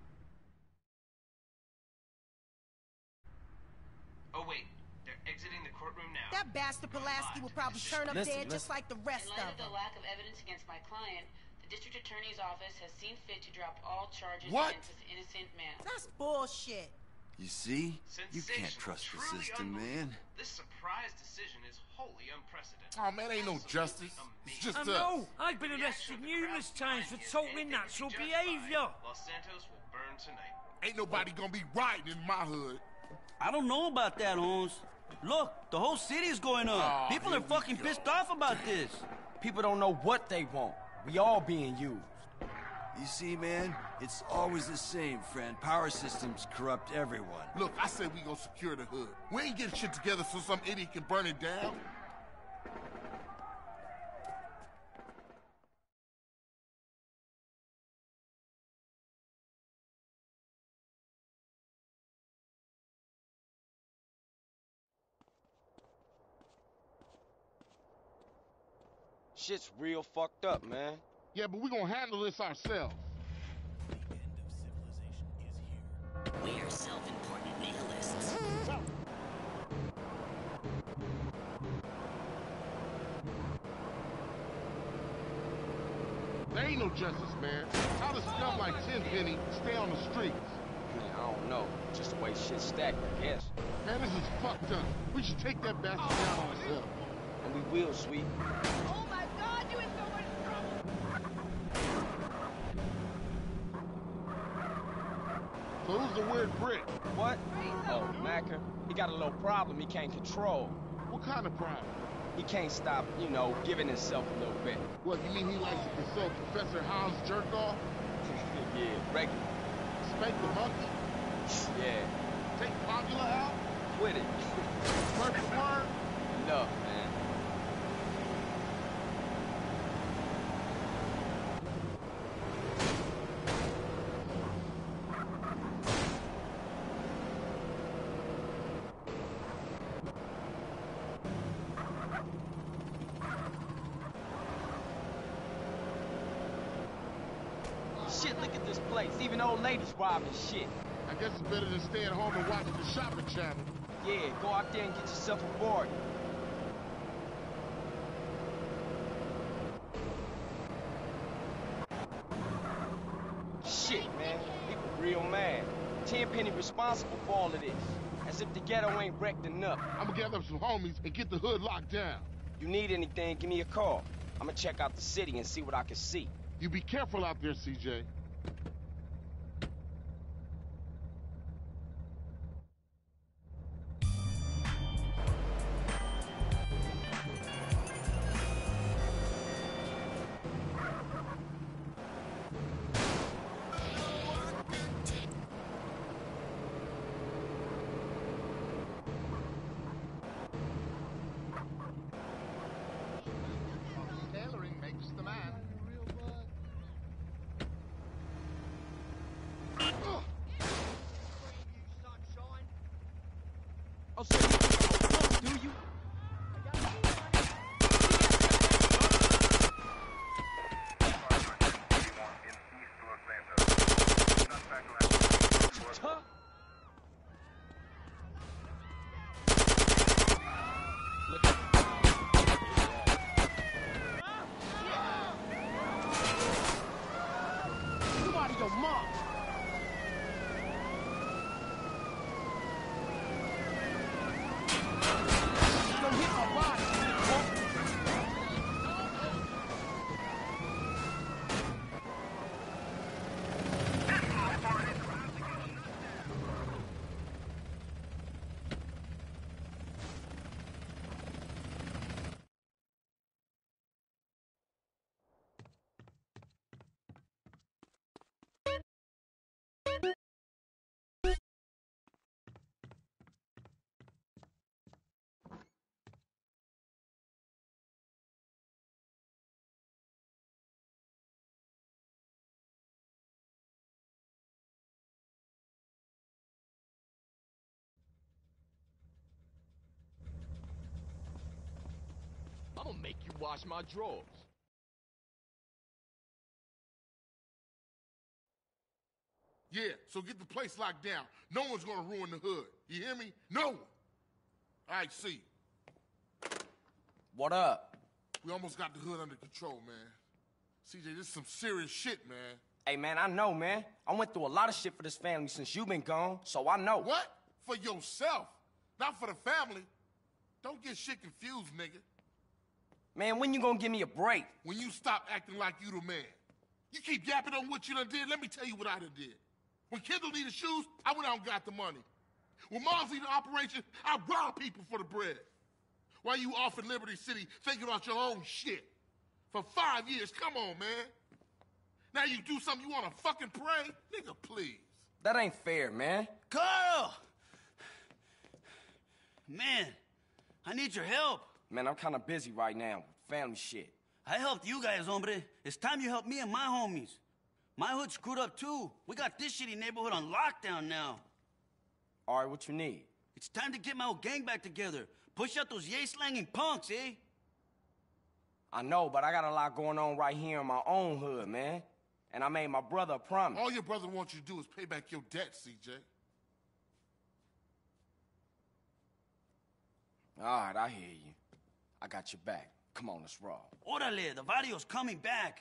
Oh wait, they're exiting the courtroom now. That bastard Pulaski will probably turn up Listen, dead just listen. like the rest In light of of the them. lack of evidence against my client, the The district attorney's office has seen fit to drop all charges What? against this innocent man. That's bullshit. You see? You can't trust the system, man. This surprise decision is wholly unprecedented. Oh, man, ain't no justice. It's just I us. know. I've been arrested numerous times for totally natural behavior. Los Santos will burn tonight. Ain't nobody gonna be riding in my hood. I don't know about that, Holmes. Look, the whole city is going up. Oh, People are fucking pissed off about this. People don't know what they want. We all being used. You see, man? It's always the same, friend. Power systems corrupt everyone. Look, I said we gonna secure the hood. We ain't getting shit together so some idiot can burn it down. Shit's real fucked up, man. Yeah, but we gonna handle this ourselves. We're self-important nihilists. There ain't no justice, man. How does scum like Tenpenny stay on the streets? I don't know. Just the way shit's stacked, I guess. Man, this is fucked up. We should take that bastard down on his head. And we will, sweet. Oh my God, you in so much trouble! So who's the weird brick? What? Oh, Macker. He got a little problem he can't control. What kind of problem? He can't stop, you know, giving himself a little bit. What, you mean he likes to consult Professor Hans jerk off? Yeah, regular. Spank the monkey? Yeah. Take Popula out? Quit it. Perfect word? Enough, man. Shit, look at this place. Even old ladies robbing shit. I guess it's better than staying home and watching the shopping channel. Yeah, go out there and get yourself a board. Shit, man. People real mad. Tenpenny responsible for all of this. As if the ghetto ain't wrecked enough. I'm gonna gather up some homies and get the hood locked down. You need anything, give me a call. I'm gonna check out the city and see what I can see. You be careful out there, C J. Tailoring makes the man. Oh, so you think do you? Huh? Look at you out of your mom. Don't hit my body. I'm gonna make you wash my drawers. Yeah, so get the place locked down. No one's gonna ruin the hood. You hear me? No one. All right, see you. What up? We almost got the hood under control, man. C J, this is some serious shit, man. Hey, man, I know, man. I went through a lot of shit for this family since you've been gone, so I know. What? For yourself, not for the family. Don't get shit confused, nigga. Man, when you gonna give me a break? When you stop acting like you the man. You keep yapping on what you done did, let me tell you what I done did. When Kendall needed shoes, I went out and got the money. When Mom's needed operation, I robbed people for the bread. While you off in Liberty City thinking about your own shit. For five years, come on, man. Now you do something you wanna fucking pray? Nigga, please. That ain't fair, man. Carl! Man, I need your help. Man, I'm kinda busy right now with family shit. I helped you guys, hombre. It's time you help me and my homies. My hood's screwed up, too. We got this shitty neighborhood on lockdown now. All right, what you need? It's time to get my old gang back together. Push out those yay-slanging punks, eh? I know, but I got a lot going on right here in my own hood, man. And I made my brother a promise. All your brother wants you to do is pay back your debt, C J. All right, I hear you. I got your back. Come on, let's roll. Orale, the Vario's coming back.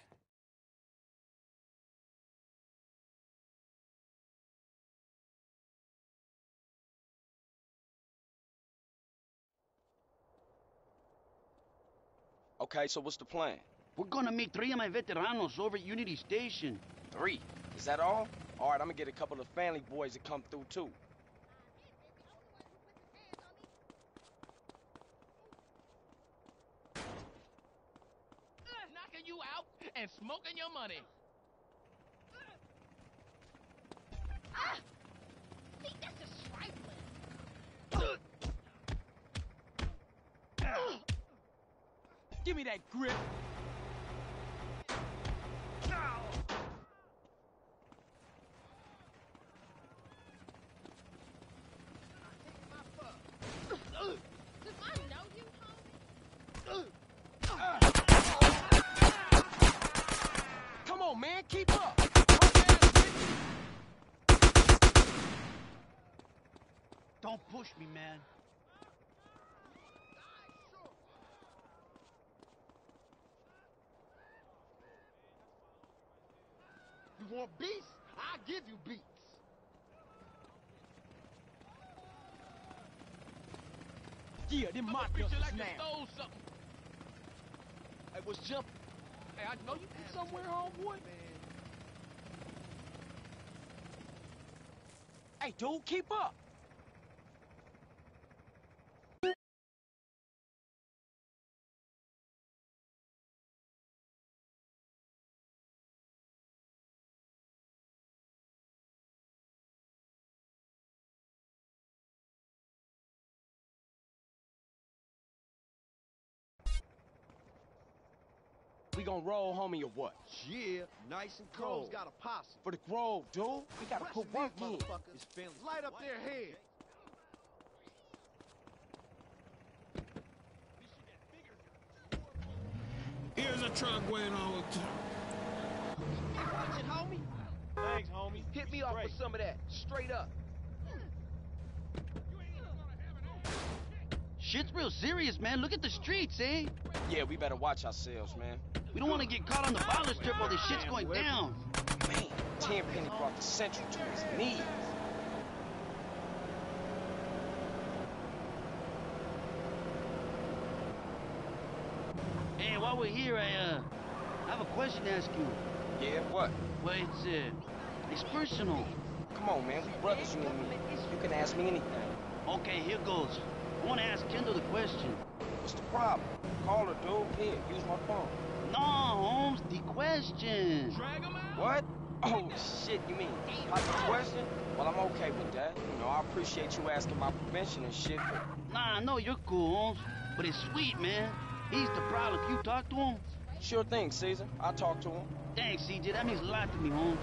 Okay, so what's the plan? We're gonna meet three of my veteranos over at Unity Station. Three? Is that all? All right, I'm gonna get a couple of family boys to come through, too. Knocking you out and smoking your money. Ah! See, that's just trifling. Give me that grip. Does I know you, homie? Come on, man, keep up. Don't push me, man. You want beats? I'll give you beats. Yeah, them my Treat you like you now. stole something. Hey, what's jumping? Hey, I know you from somewhere, homeboy. Hey, dude, keep up. We gonna roll, homie, or what? Yeah, nice and cold. Got a posse. For the Grove, dude. We gotta put work in. His family. Light up their head. Here's a truck weighing all the time. Watch it, homie. Thanks, homie. Hit me off with some of that. Straight up. Shit's real serious, man. Look at the streets, eh? Yeah, we better watch ourselves, man. We don't want to get caught on the violence strip while this shit's going down. Man, Tenpenny brought the Central to his knees. Hey, while we're here, I, uh, I have a question to ask you. Yeah, what? Well, it's, uh, it's personal. Come on, man. We brothers, you and me. You can ask me anything. Okay, here goes. I want to ask Kendall the question. What's the problem? Call her, dude. Here, use my phone. No, Holmes, the question. Drag him out. What? Oh, shit, you mean pop the question? Well, I'm okay with that. You know, I appreciate you asking my permission and shit, but... Nah, I know you're cool, Holmes. But it's sweet, man. He's the problem. Can you talk to him? Sure thing, Caesar. I'll talk to him. Thanks, C J. That means a lot to me, Holmes.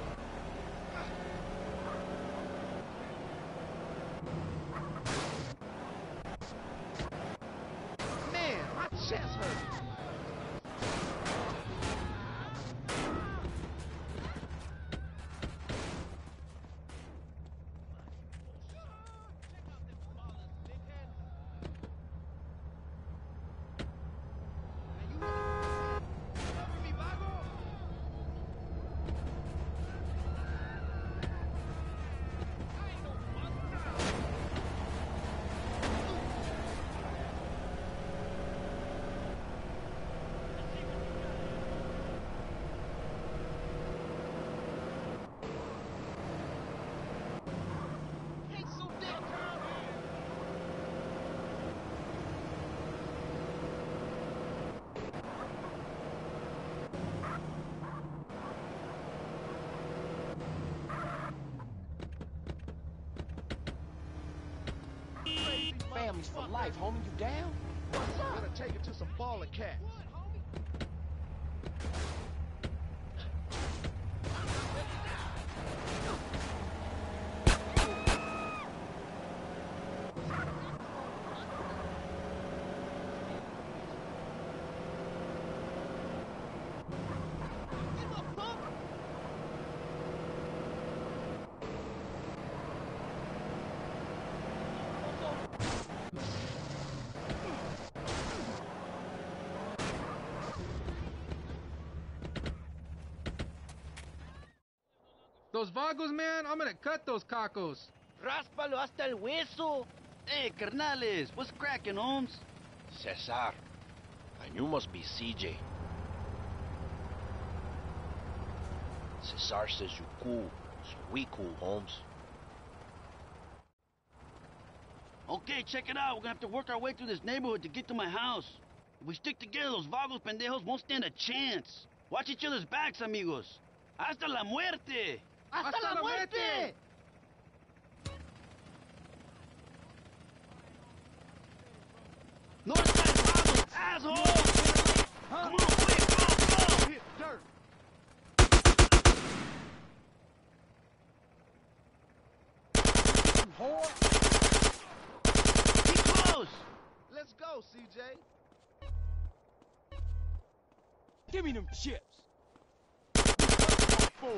Man, my chest hurts. homies for life, homie. You down? What's up? Gotta take it to some baller cats. Those vagos, man, I'm gonna cut those cacos. Ráspalo hasta el hueso. Hey, carnales, what's cracking, Holmes? Cesar, and you must be C J. Cesar says you cool, so we cool, Holmes. Okay, check it out. We're gonna have to work our way through this neighborhood to get to my house. If we stick together, those vagos pendejos won't stand a chance. Watch each other's backs, amigos. Hasta la muerte! ¡Hasta, ¡Hasta la muerte! muerte! Northside vagos, asshole! Huh? Come on, quick, go, go! Hit dirt. Whore! Be close! Let's go, C J. Give me them chips. Fool.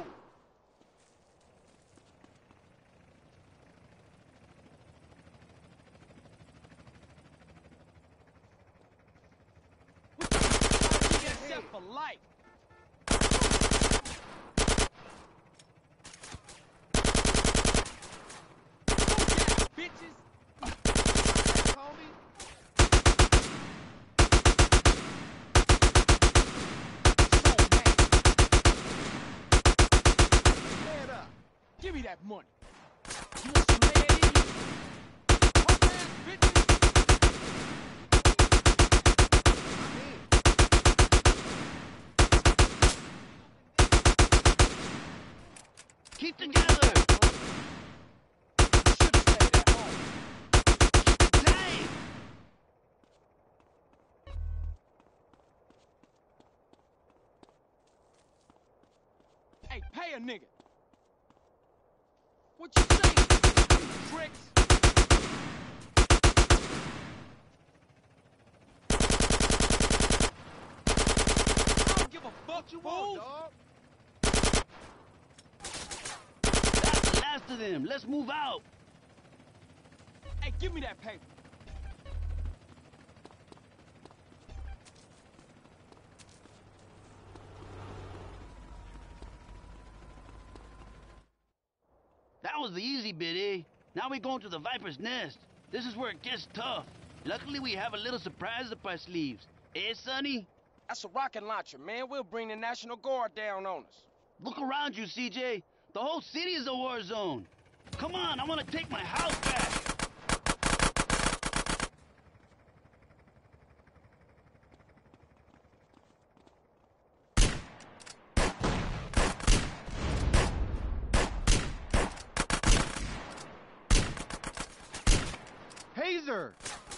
For life. Bitches. Homie. Head up. Give me that money. You want some lead in you? Punk ass bitches. Keep together! Dang! Hey, pay a nigga! What you saying? Tricks? I don't give a fuck, you want, dog? Last of them. Let's move out. Hey, give me that paper. That was the easy bit, eh? Now we're going to the Viper's Nest. This is where it gets tough. Luckily, we have a little surprise up our sleeves. Eh, Sonny? That's a rocket launcher, man. We'll bring the National Guard down on us. Look around you, C J. The whole city is a war zone. Come on, I want to take my house back. Hazer!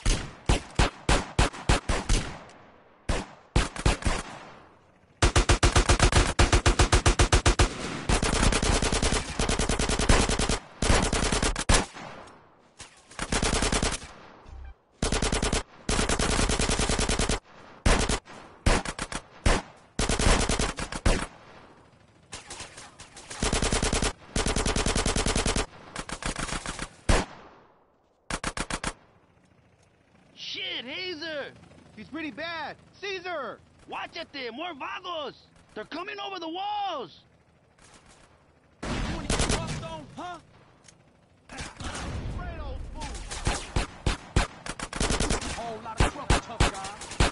Hazer! He's pretty bad. Caesar! Watch it there, more vagos! They're coming over the walls! You wanna get fucked on, huh? Great old fool. Whole lot of trouble, tough guy.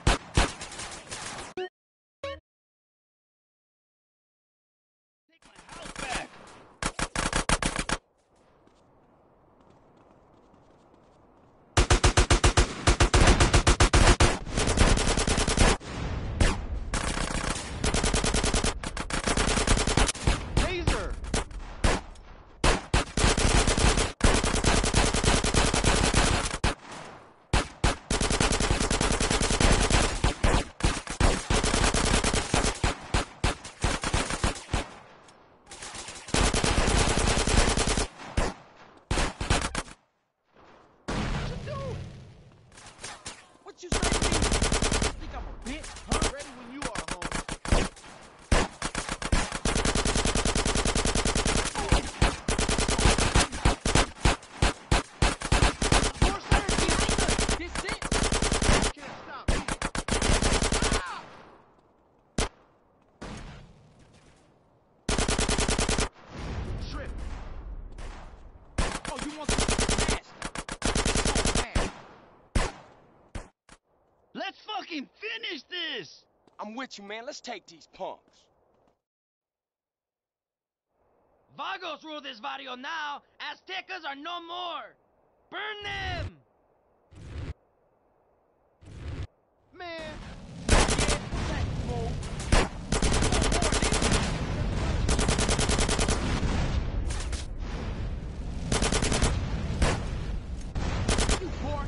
Take my house back! Let's fucking finish this! I'm with you, man. Let's take these punks. Vagos rule this barrio now. Aztecas are no more. Burn them! Man. You pork.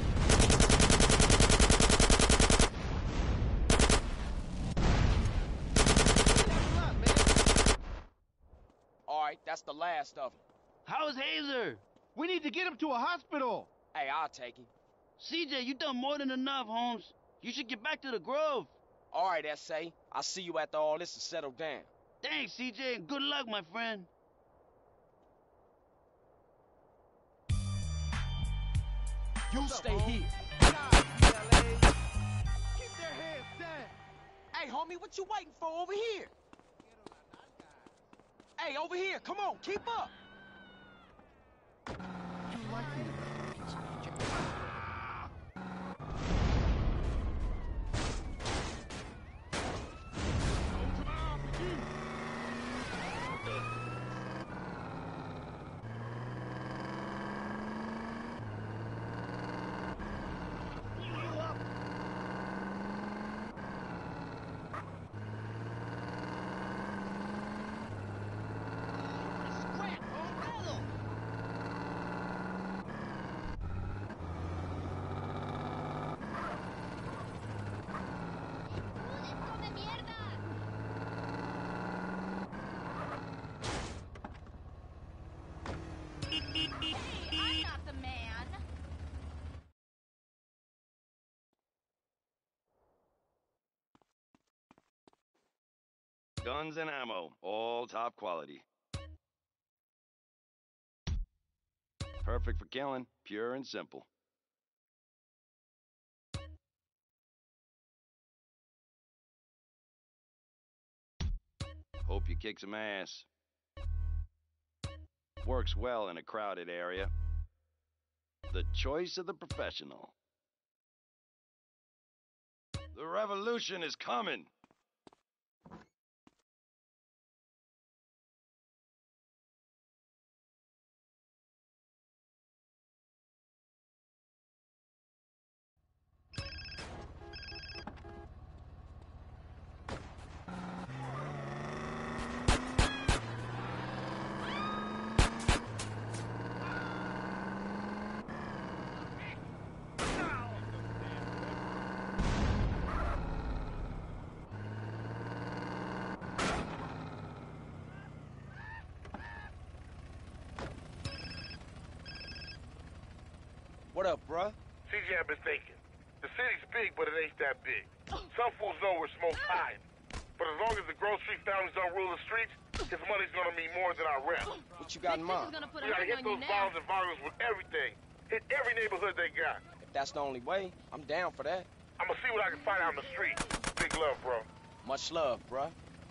All right, that's the last of them. How's Hazer? We need to get him to a hospital. Hey, I'll take him. C J, you done more than enough, Holmes. You should get back to the Grove. All right, S A. I'll see you after all this is settled down. Thanks, C J, and good luck, my friend. You stay here. Keep their heads down. Hey, homie, what you waiting for over here? Hey, over here, come on, keep up. You like me, piece of shit. I'm not the man. Guns and ammo, all top quality. Perfect for killing, pure and simple. Hope you kick some ass. Works well in a crowded area. The choice of the professional. The revolution is coming. What up, bruh? C J, I've been thinking. The city's big, but it ain't that big. Some fools know where smoke's hiding. But as long as the Grove Street families don't rule the streets, his money's gonna mean more than our rent. What you got in mind? Gonna put We gotta hit those bombs and volumes with everything. Hit every neighborhood they got. If that's the only way, I'm down for that. I'm gonna see what I can find out in the street. Big love, bro. Much love, bruh.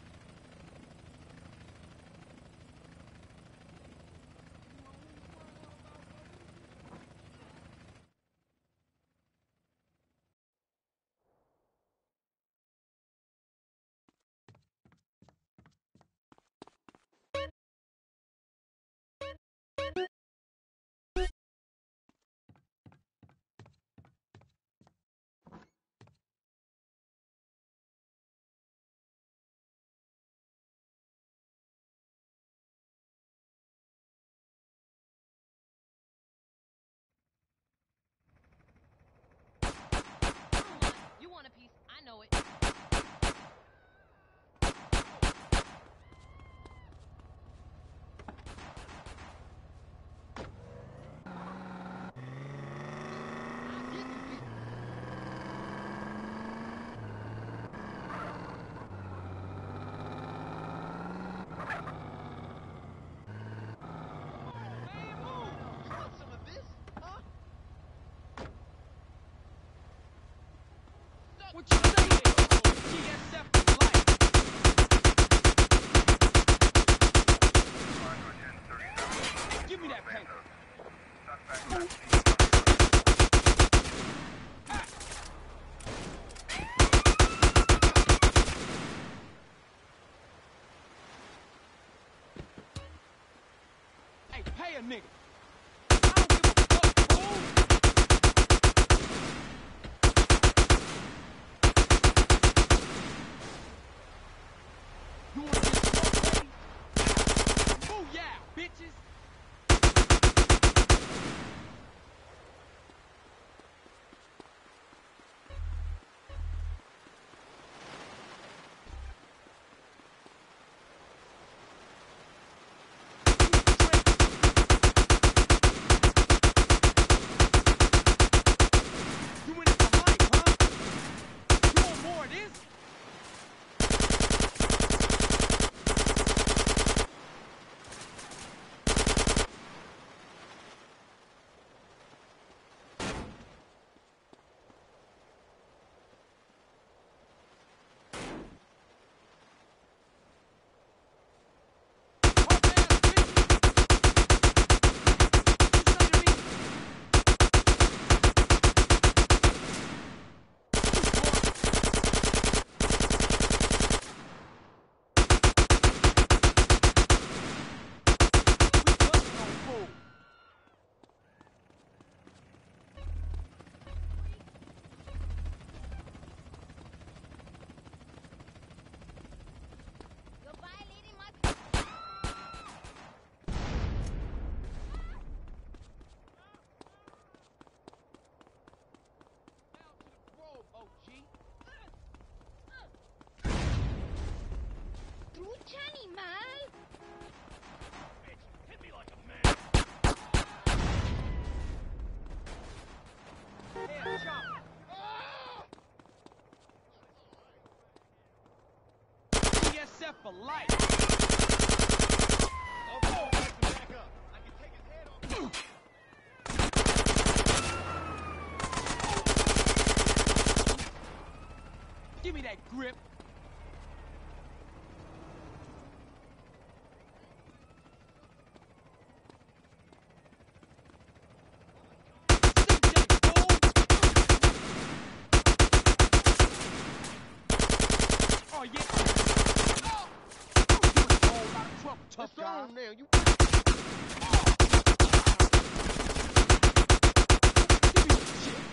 You want a piece? I know it. What you say? G S F for life. Give me that paper. Ah. Johnny, man! Hit me like a man! Damn, chop! P S F for life! Okay, back up. I can take his head off. Give me that grip! Oh, yeah! Oh. You in a whole lot of trouble, tough What's guy. on there? You... Give me the shit!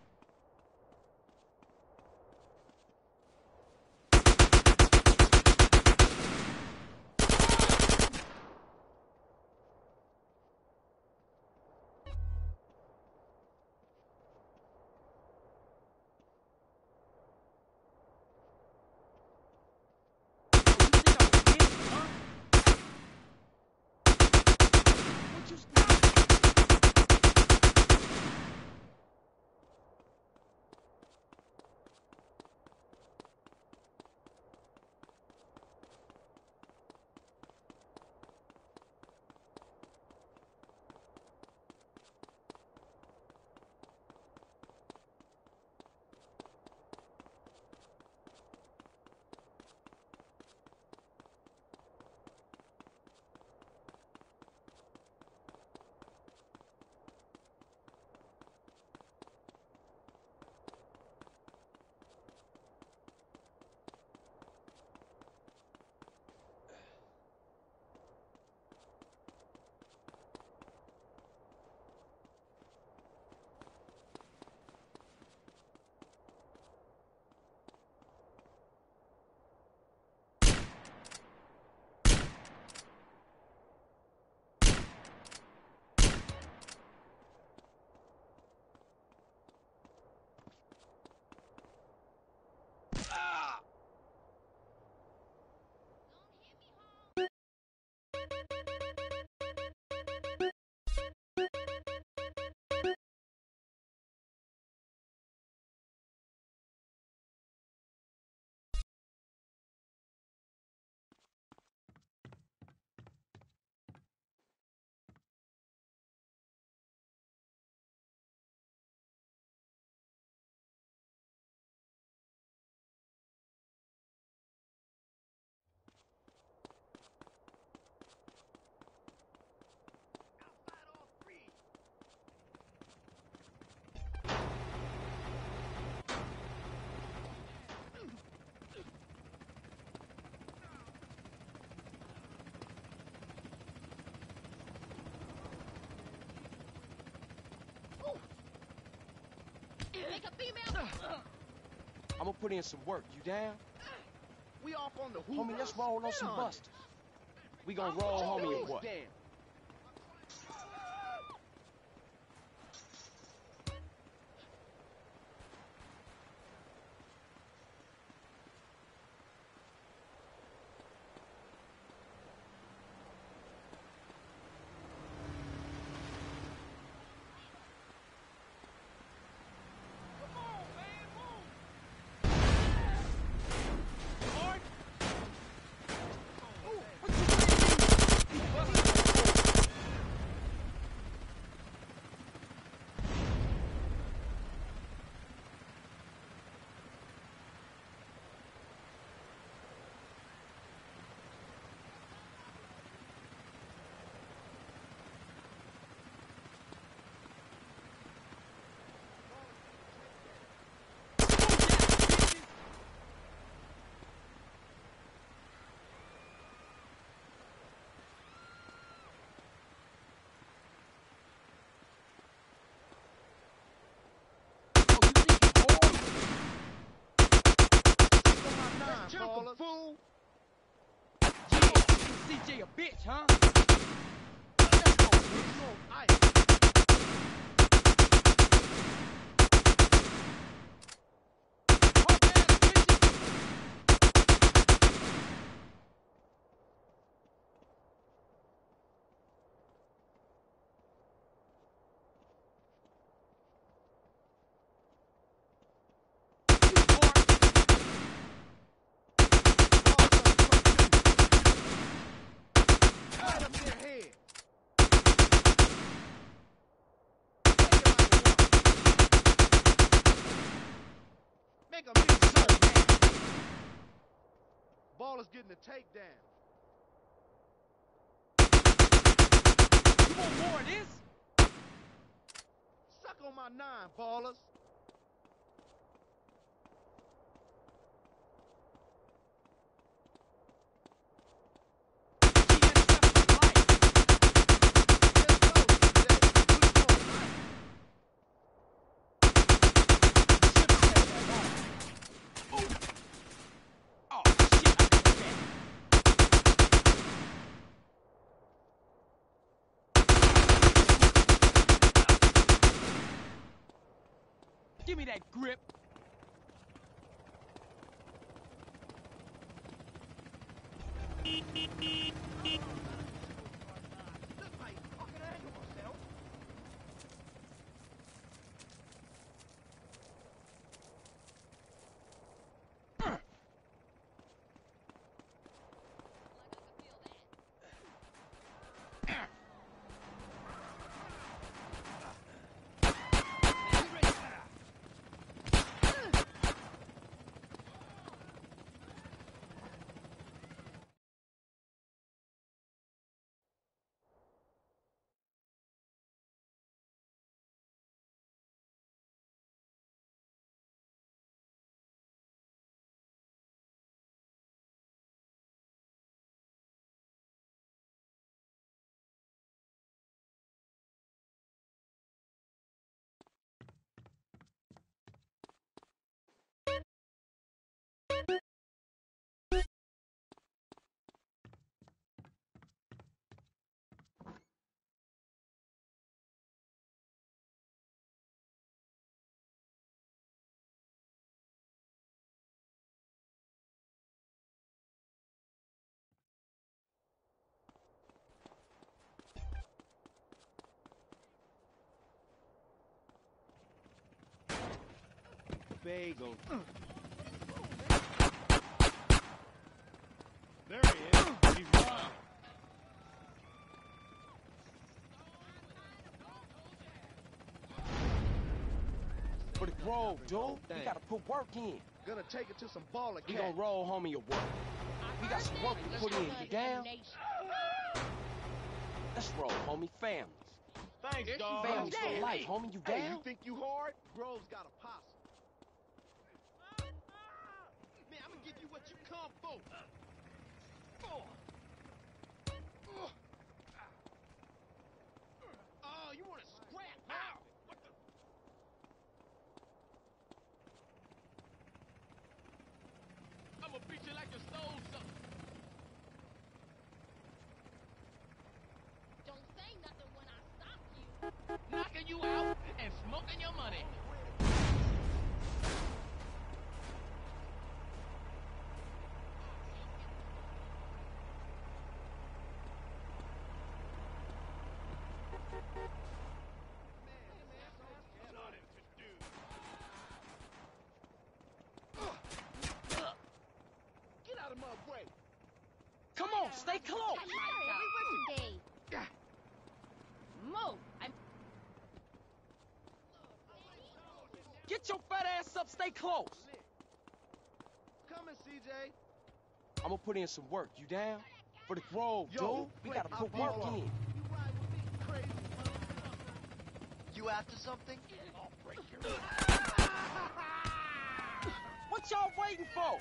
Make a female. I'm gonna put in some work. You down? We off on the hoop. Homie, let's roll on some busters. We gonna roll, homie, and what? Damn. Fool. Yeah, C J a bitch, huh? Let's go, bitch. Ice. Ballas getting a takedown. You want more of this? Suck on my nine, Ballas. Give me that grip. Bagel. There he is. He's wrong. For the Grove, dude. We gotta put work in. Gonna take it to some baller We cat. gonna roll homie your work. We got some work to put in. You down? Let's roll, homie. Families. Thanks, dog. Families for life, homie. You Hey, down? you think you hard? Grove's got a posse. Man, I'm gonna give you what you come for. Oh, you wanna scrap? Ow! What the? I'm gonna beat you like you stole something. Don't say nothing when I stop you. Knocking you out and smoking your money. Get out of my way. Come on, stay close. today. Move. I'm. Get your fat ass up, stay close. Coming, C J. I'm gonna put in some work. You down? For the Grove, Yo, dude. We gotta I'll put be work along. in. You after something? I'll break your What y'all waiting for?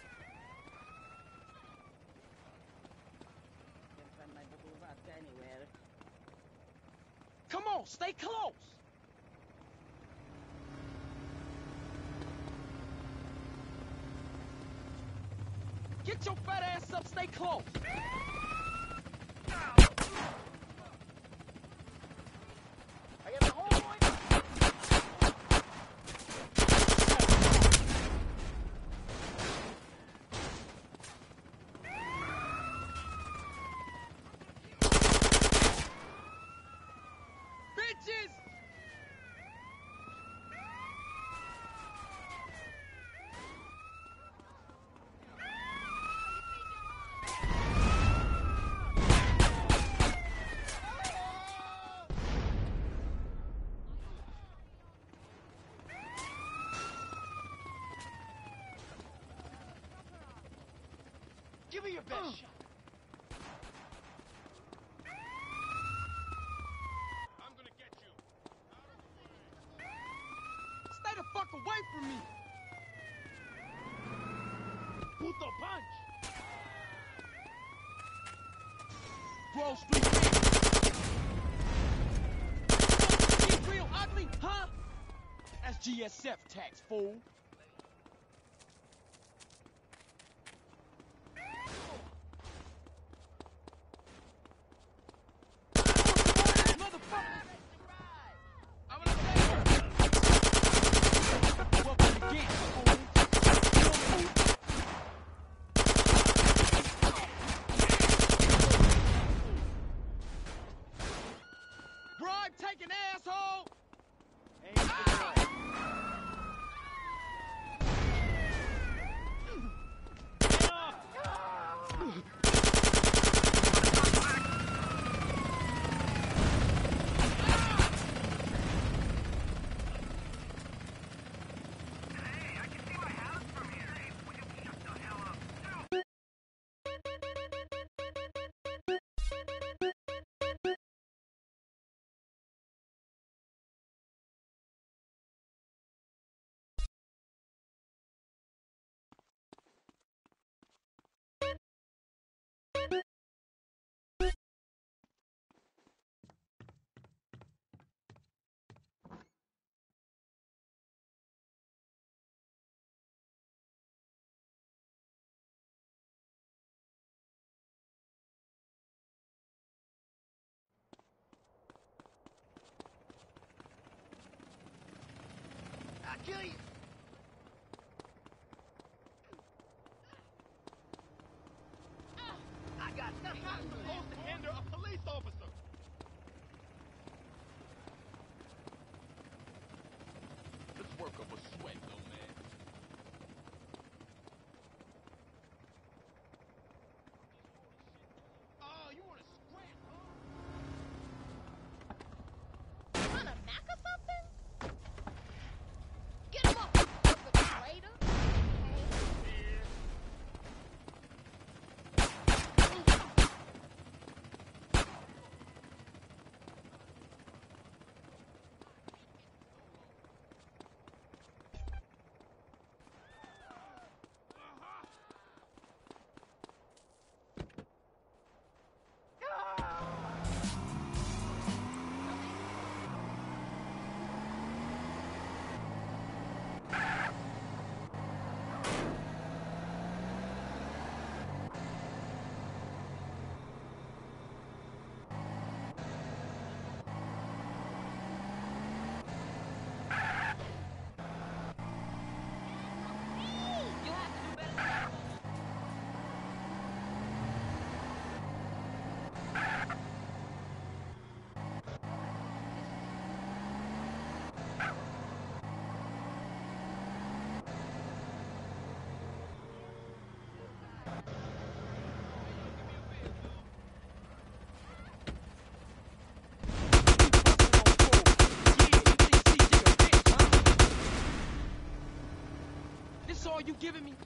Come on, stay close. Get your fat ass up, stay close. I got the homeboy. Bitches! Give me your best uh. shot. I'm gonna get you. Stay the fuck away from me. Puto punch. Grove Street. You real ugly, huh? That's G S F tax, fool. Taking asshole! I'll kill you! I got nothing. You're not supposed to hinder a police officer! Let's work up a sweat, though, man. Oh, you want to scrap, huh? You want a Mac or something? Get him up, you perpetrator! This all you giving me?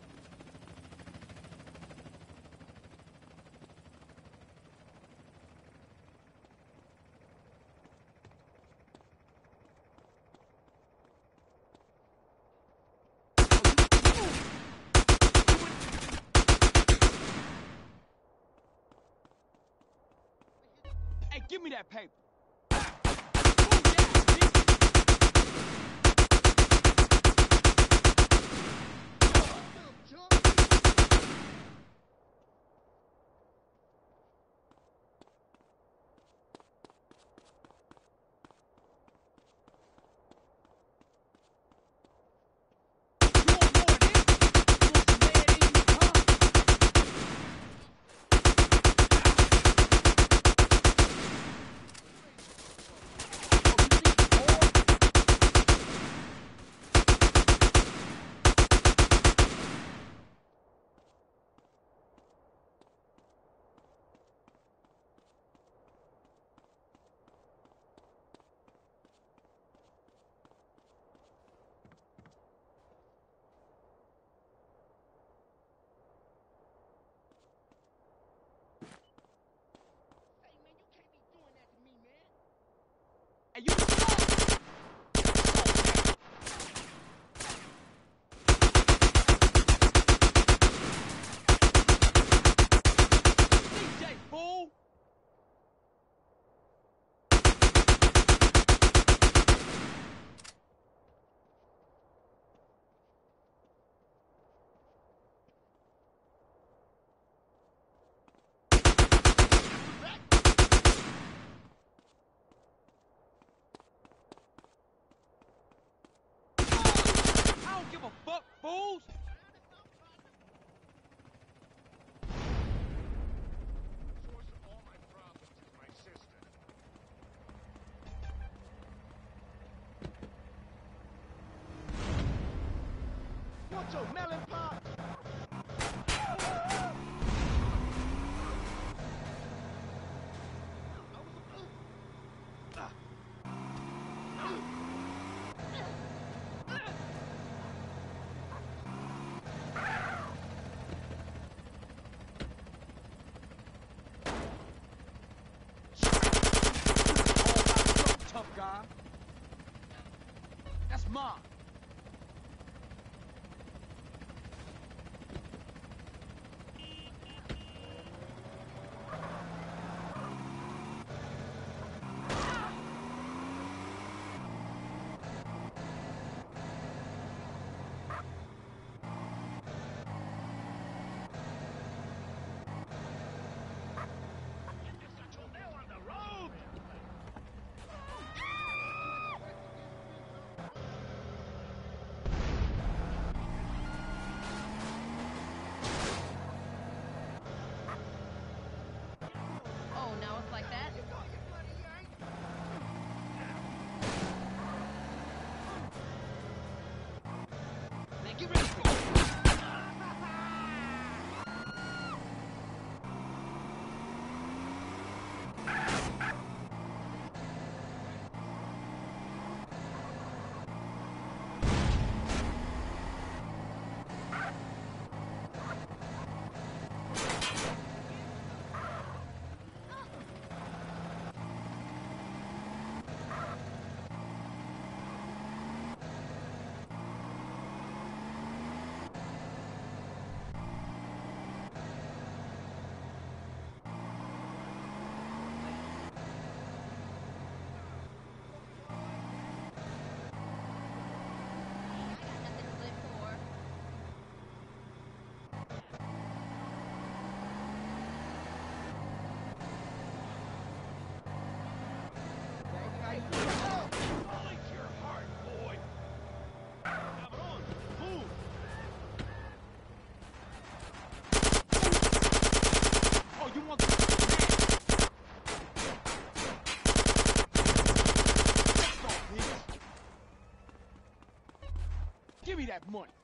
Hey, give me that paper. your melon pop? Tough guy. That's mine. Oh, now it's like that? Man, get ready for it. Oh, you want the Give me that money.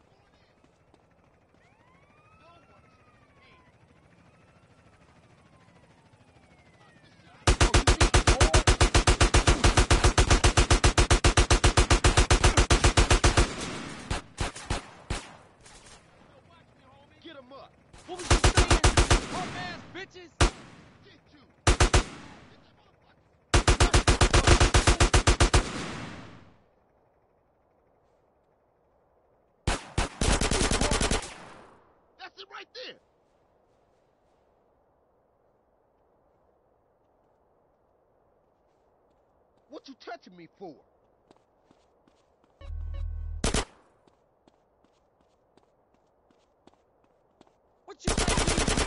Get him up. What was you saying? Punk ass bitches? Get you. That's it right there. What you touching me for? What you saying?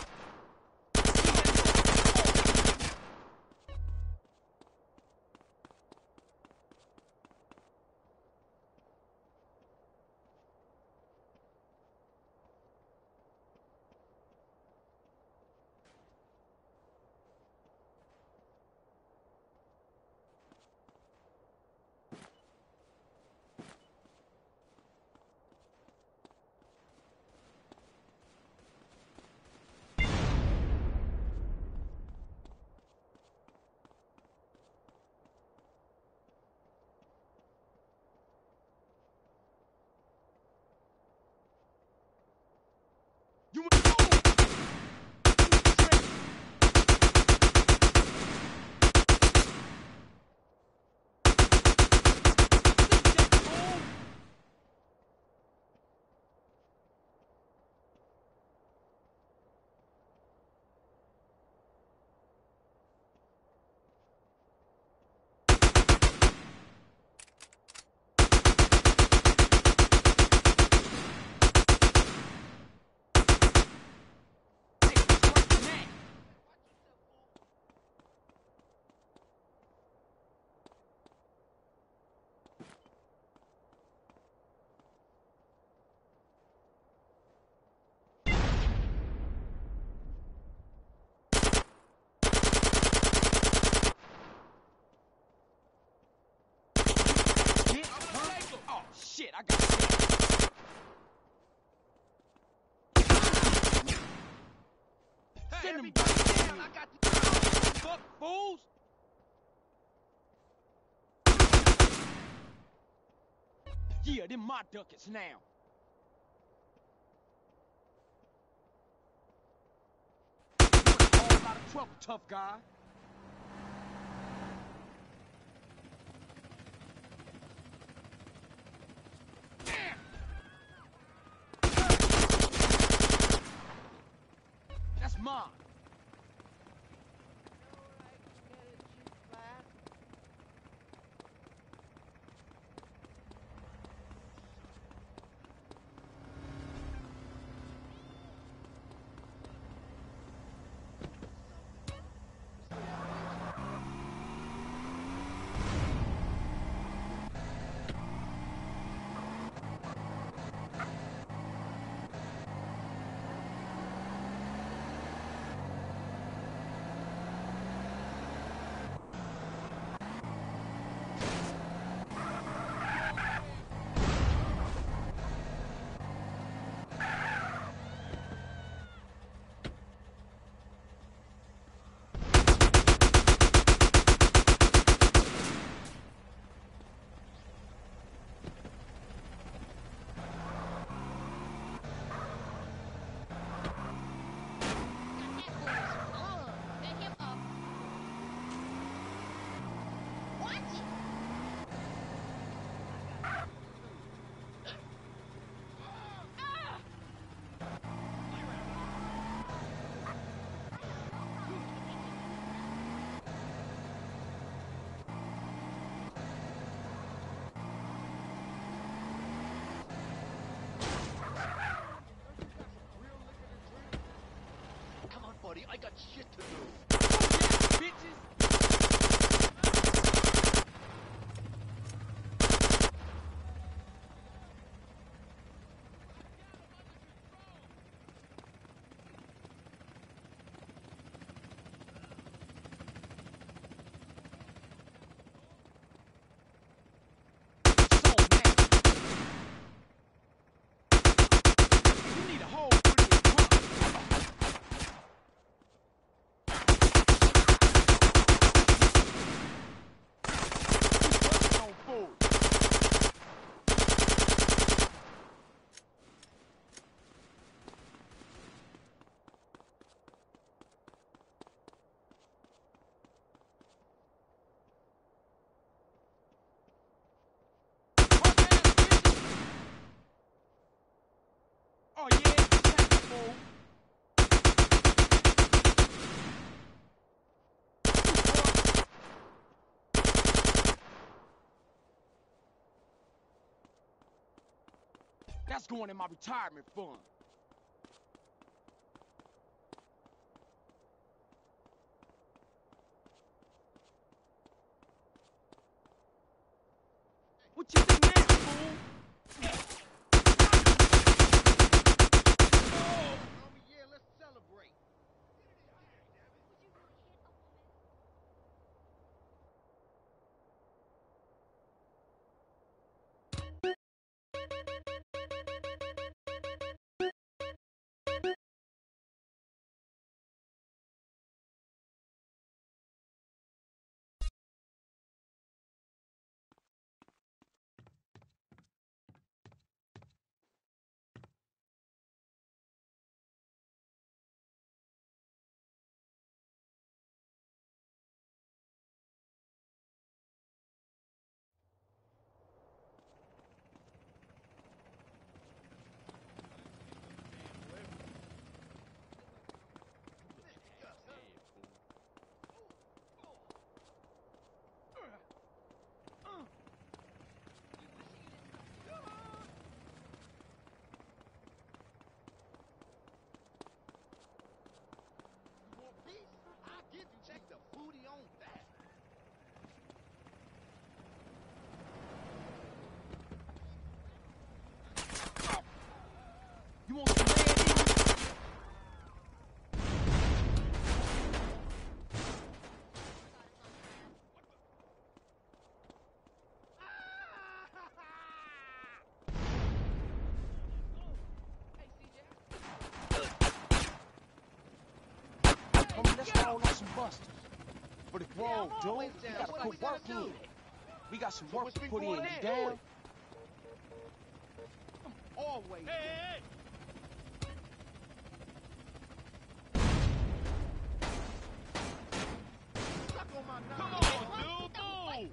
Man, them damn, I got the fuck fools. Yeah, them my ducats now. You're in a whole lot of trouble, tough guy. That's mine. I got shit to do. Oh, yeah, bitches. You need a hole for your truck. Oh yeah, that's fool. That's going in my retirement fund. What you do now, fool? busters. For the Grove, Yeah, I'm dude. always We down. gotta What put we gotta work do? in. We got some So work what's to been put in. going You on? down? Always. Hey, hey, hey! Suck on my nine. Come on, dude, move!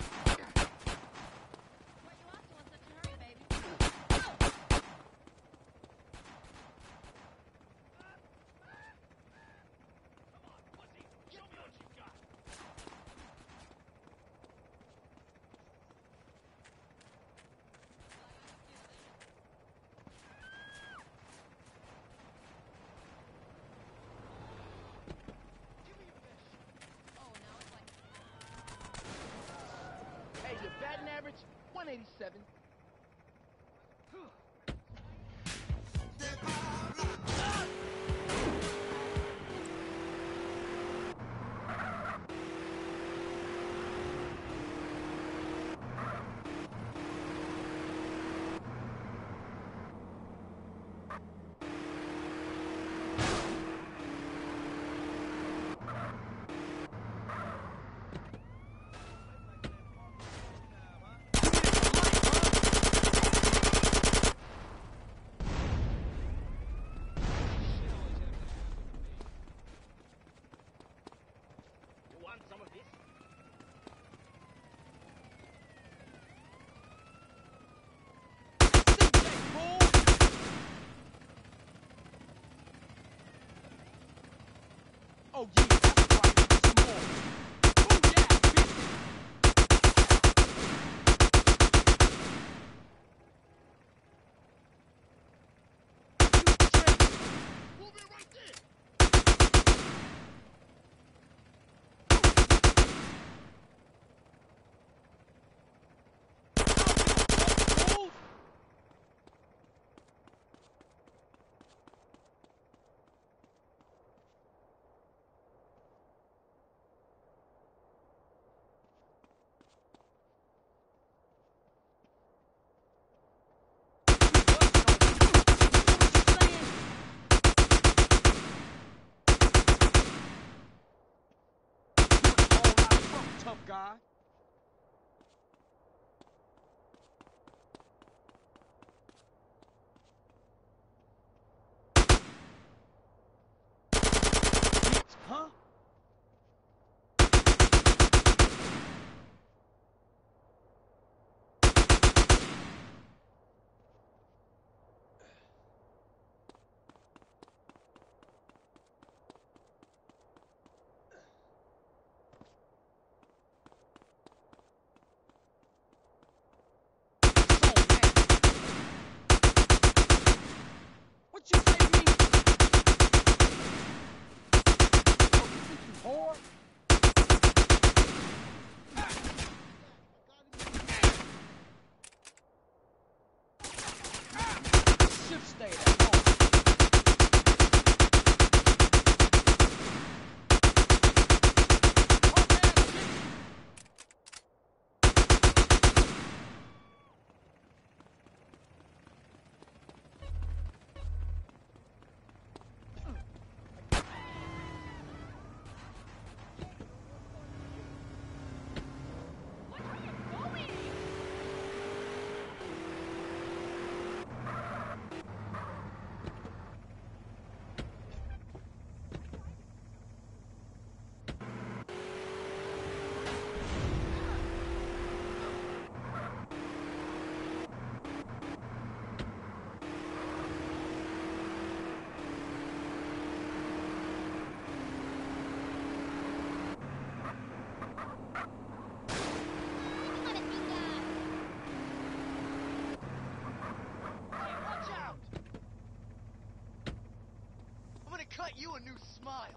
Hey, your batting average, one eighty-seven. You want some of this? Oh yeah, that's right. Some more. Oh yeah, bitch. Move it right there! Move. Tough guy. Huh? What you say to me? Oh, you think you whore? Shift stay at home. Cut you a new smile.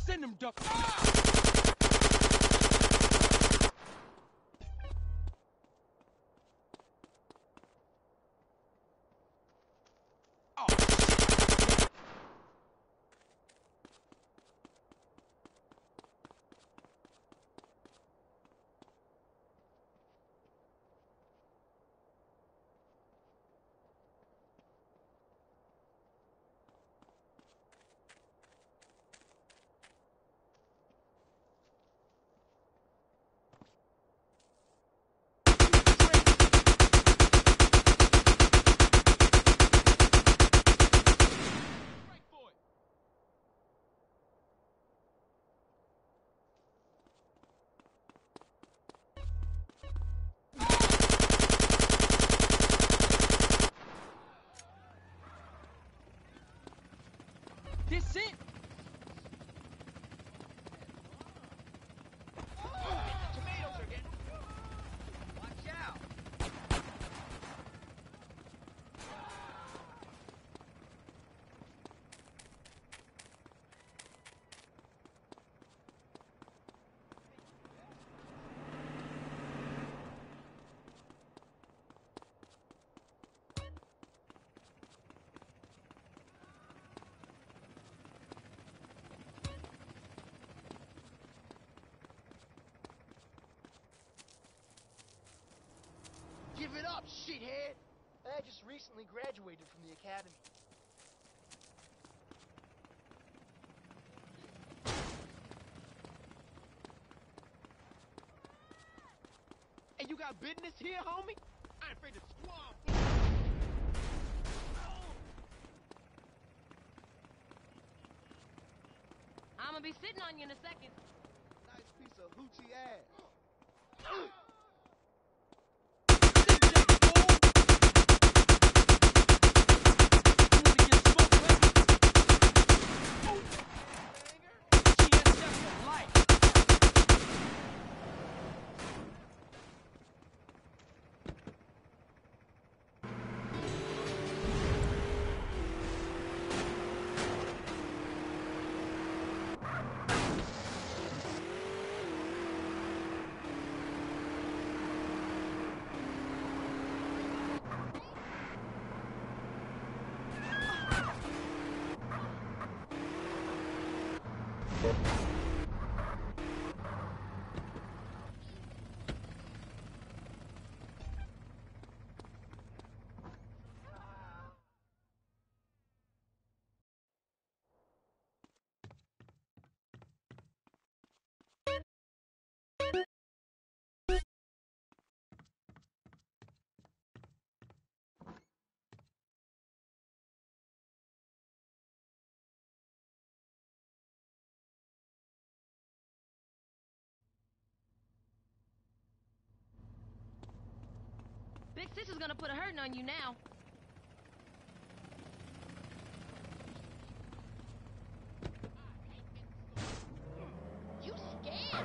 Send them duck. Ah! This it? Tomatoes are getting... Watch out! Give it up, shithead! I just recently graduated from the academy. Hey, you got business here, homie? I ain't afraid to squall. I'm gonna be sitting on you in a second. Nice piece of hoochie ass. Big Sis is gonna put a hurting on you now. You scared?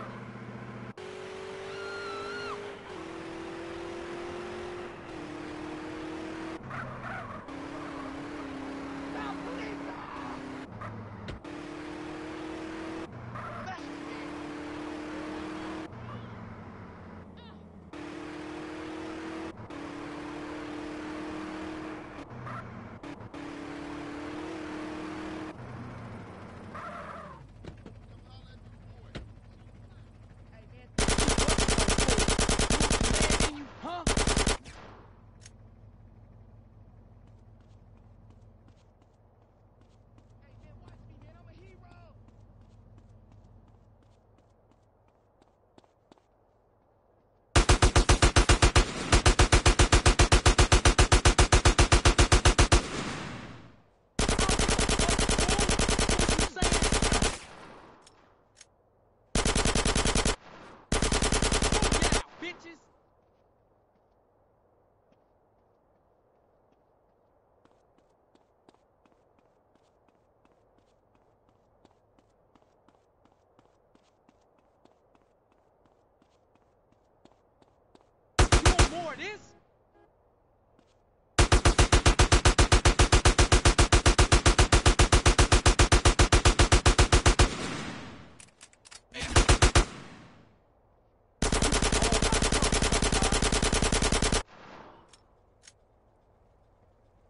More of this?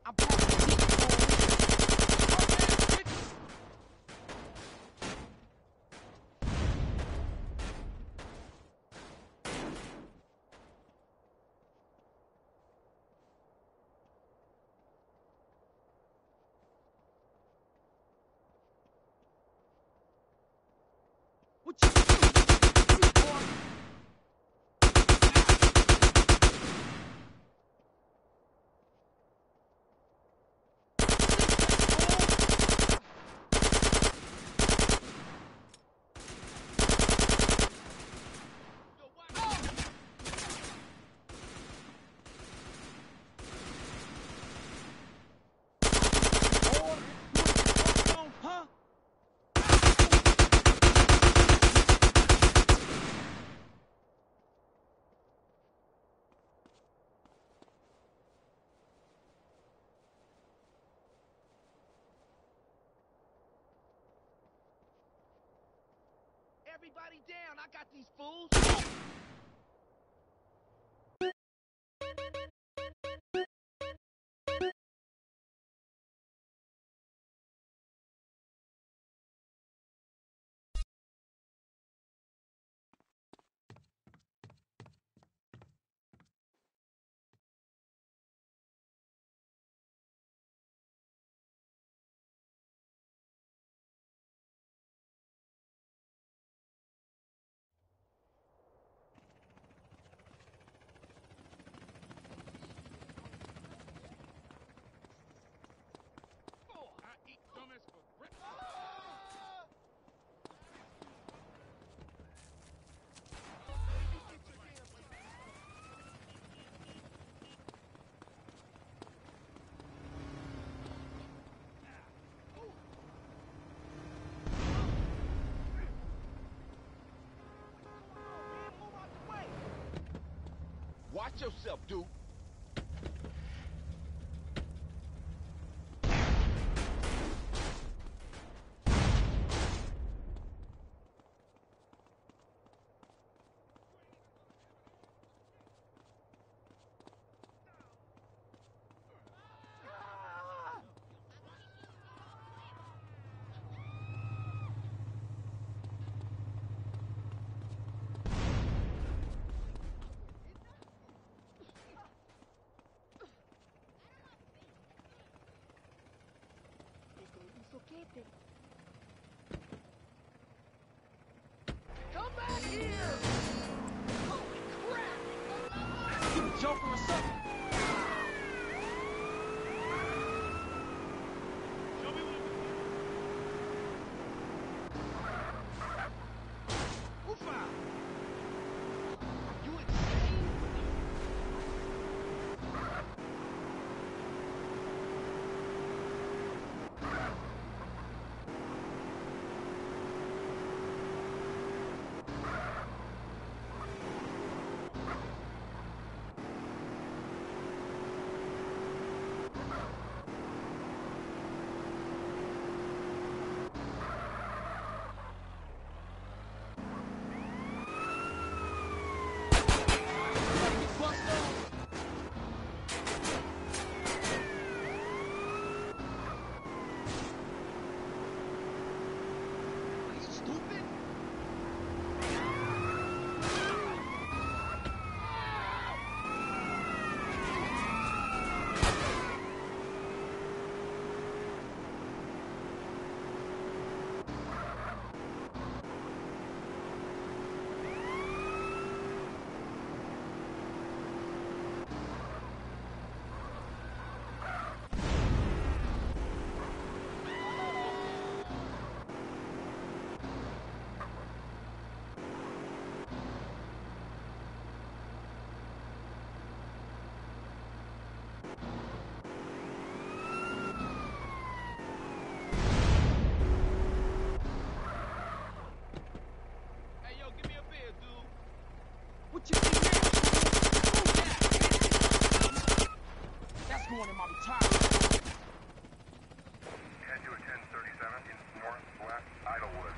I'm back. What you doing? Everybody down, I got these fools. Watch yourself, dude. Come back here! Holy crap! You a joker or something? Show me what Ufa! You insane? What you think now? That's going in my retirement. Head to a ten thirty-seven in northwest Idlewood.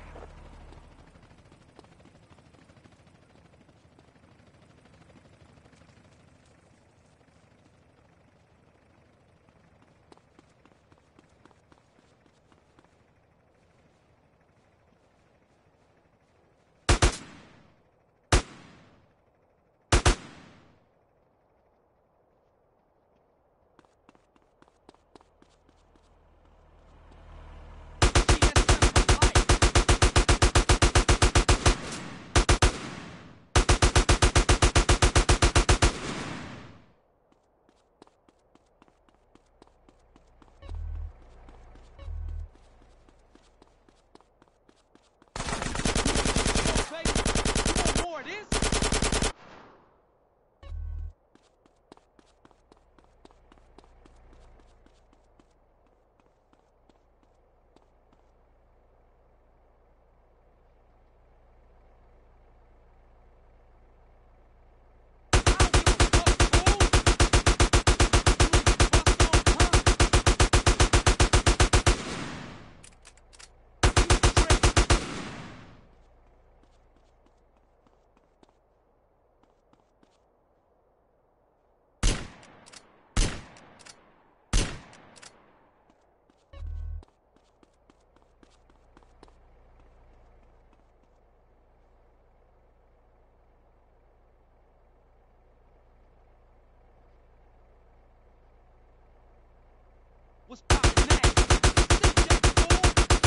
What's poppin' next? Think that, fool!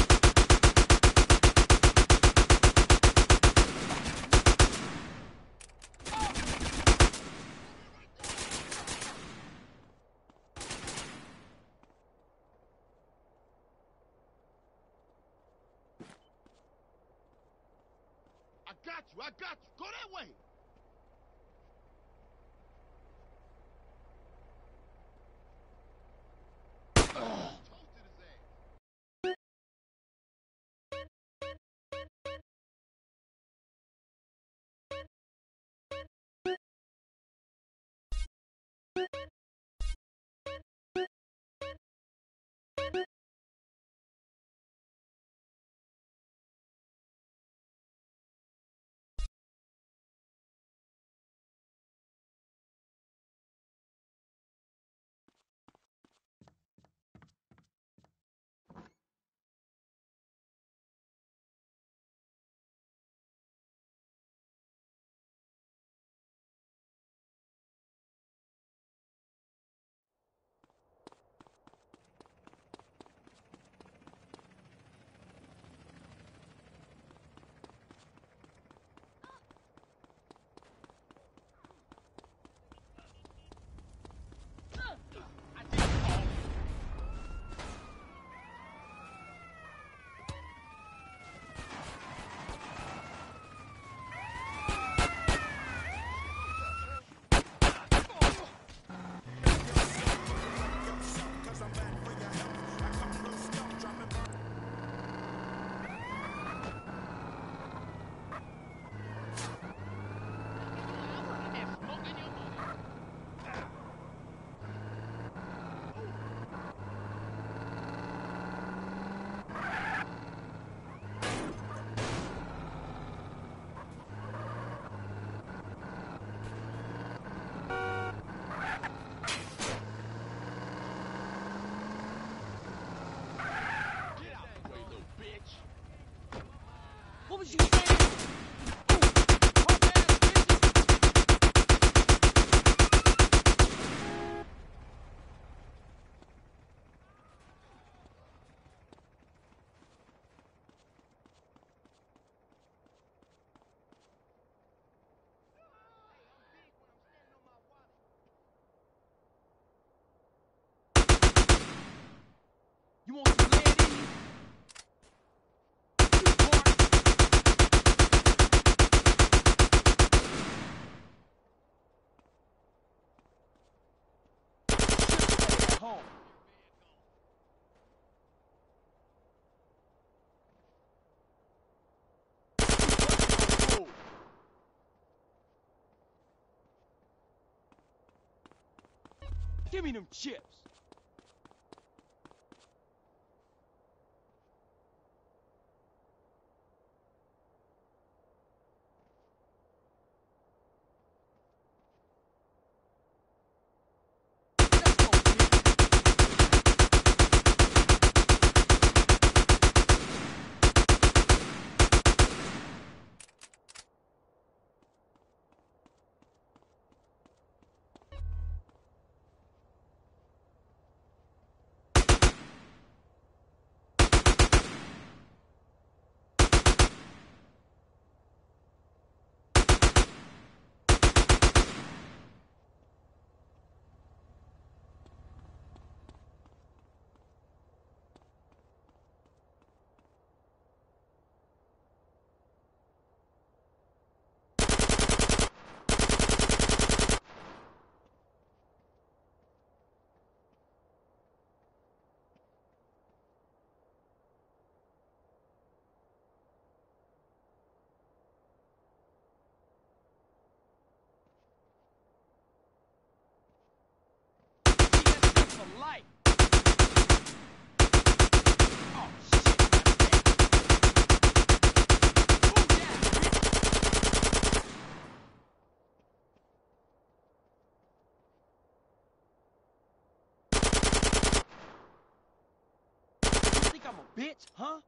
I got you, I got you. Go that way. What was you saying? You want some lead in you? Home. Give me them chips. For life. Oh shit! Ooh, yeah. You think I'm a bitch, huh?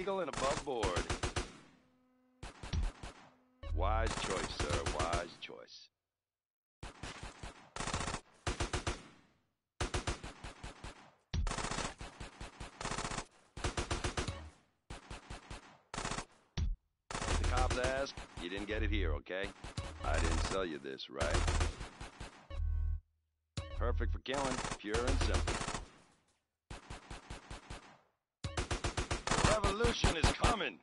legal and above board. Wise choice, sir. Wise choice. If the cops ask, you didn't get it here, okay? I didn't sell you this, right? Perfect for killing, pure and simple. The revolution is coming!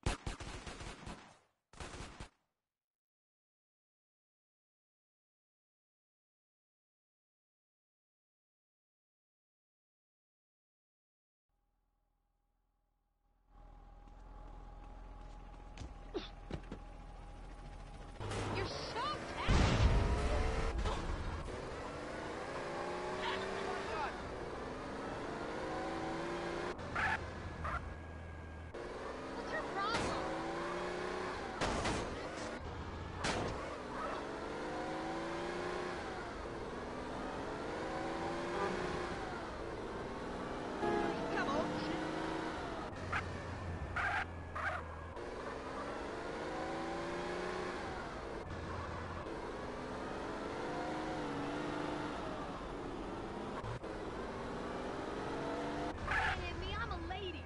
You're so talented. What's your problem? Come on. Can't hit me, I'm a lady.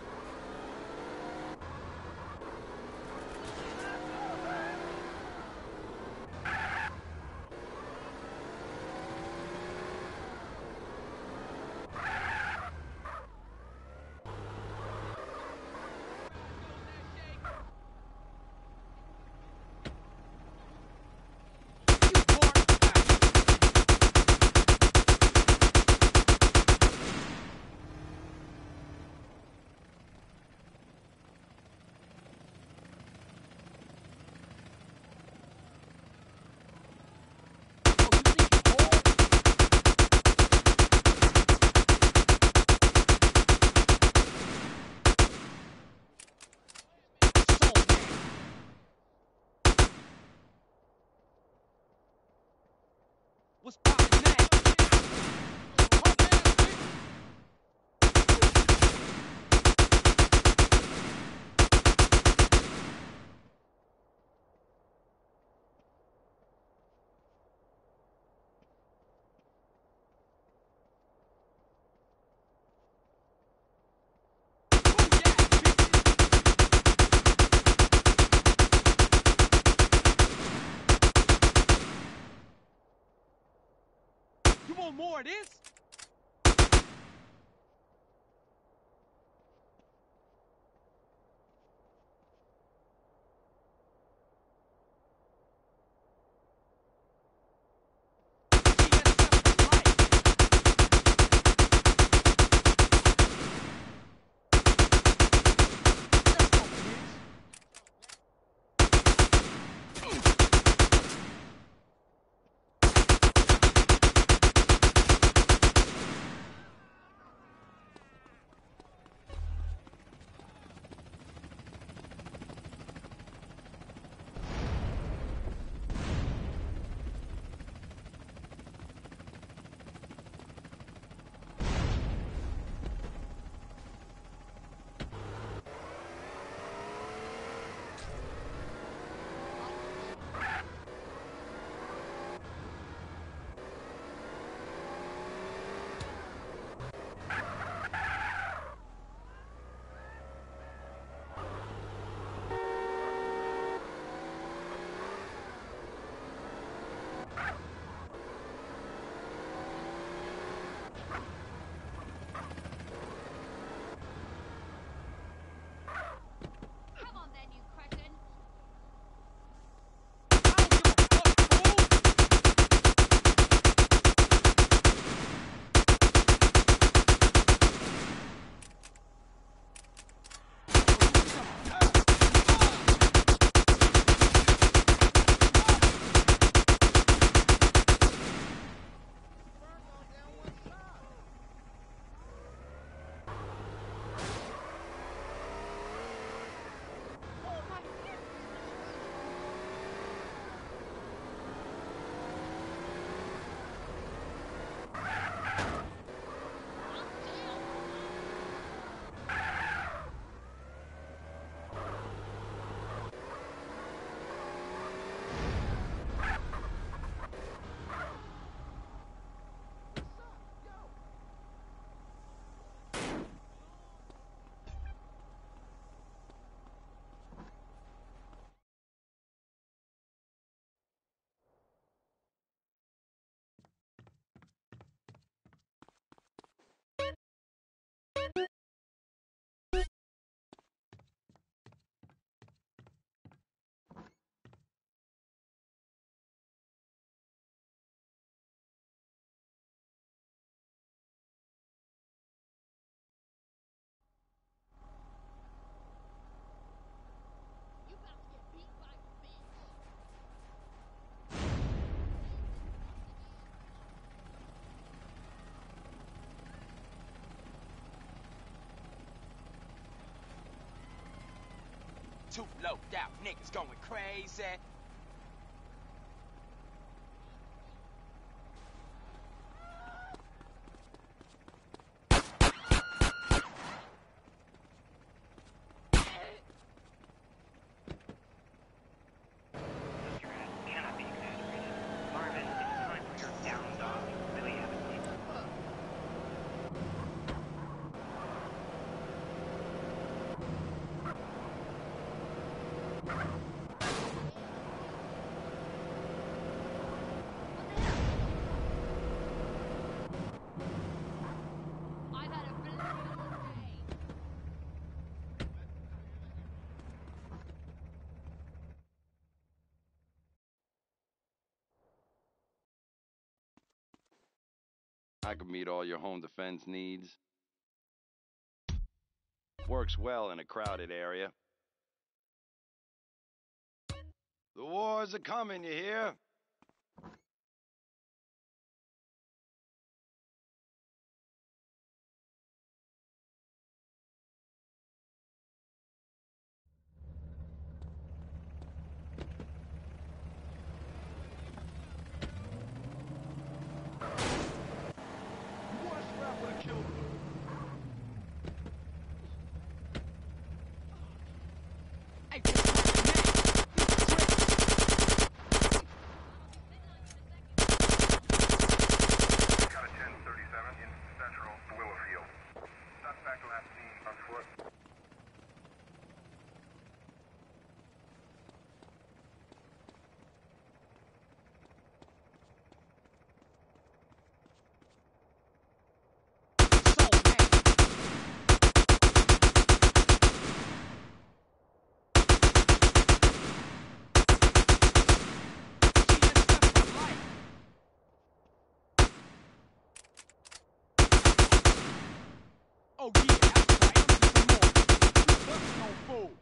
What's poppin' now? You want more of this? Two low out niggas going crazy. I could meet all your home defense needs. Works well in a crowded area. The wars are coming, you hear? Oh yeah, that's right. I'm just a more. Busting on fool.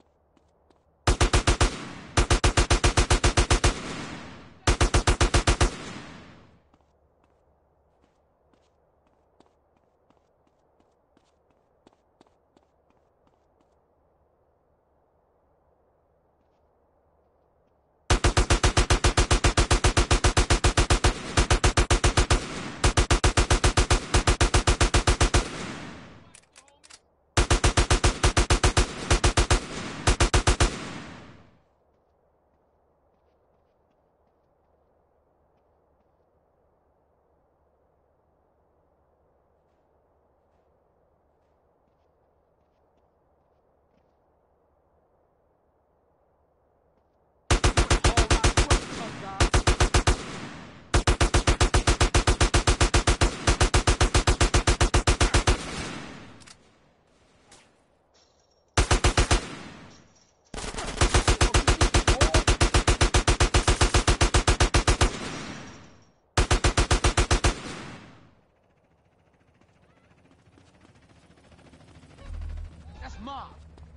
That's mob.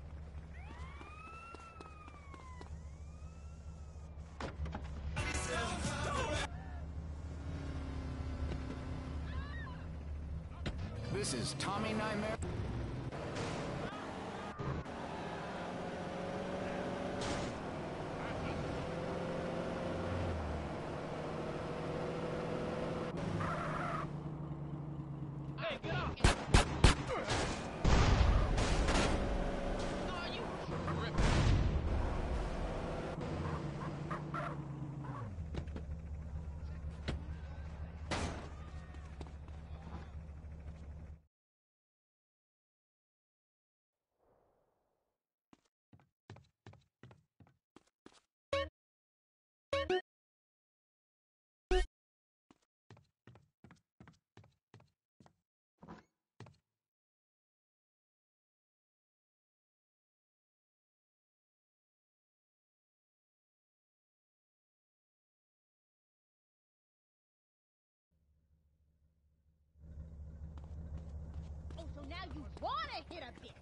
This is Tommy Nightmare. Hey, get up! Oh, so now you wanna hit a bitch?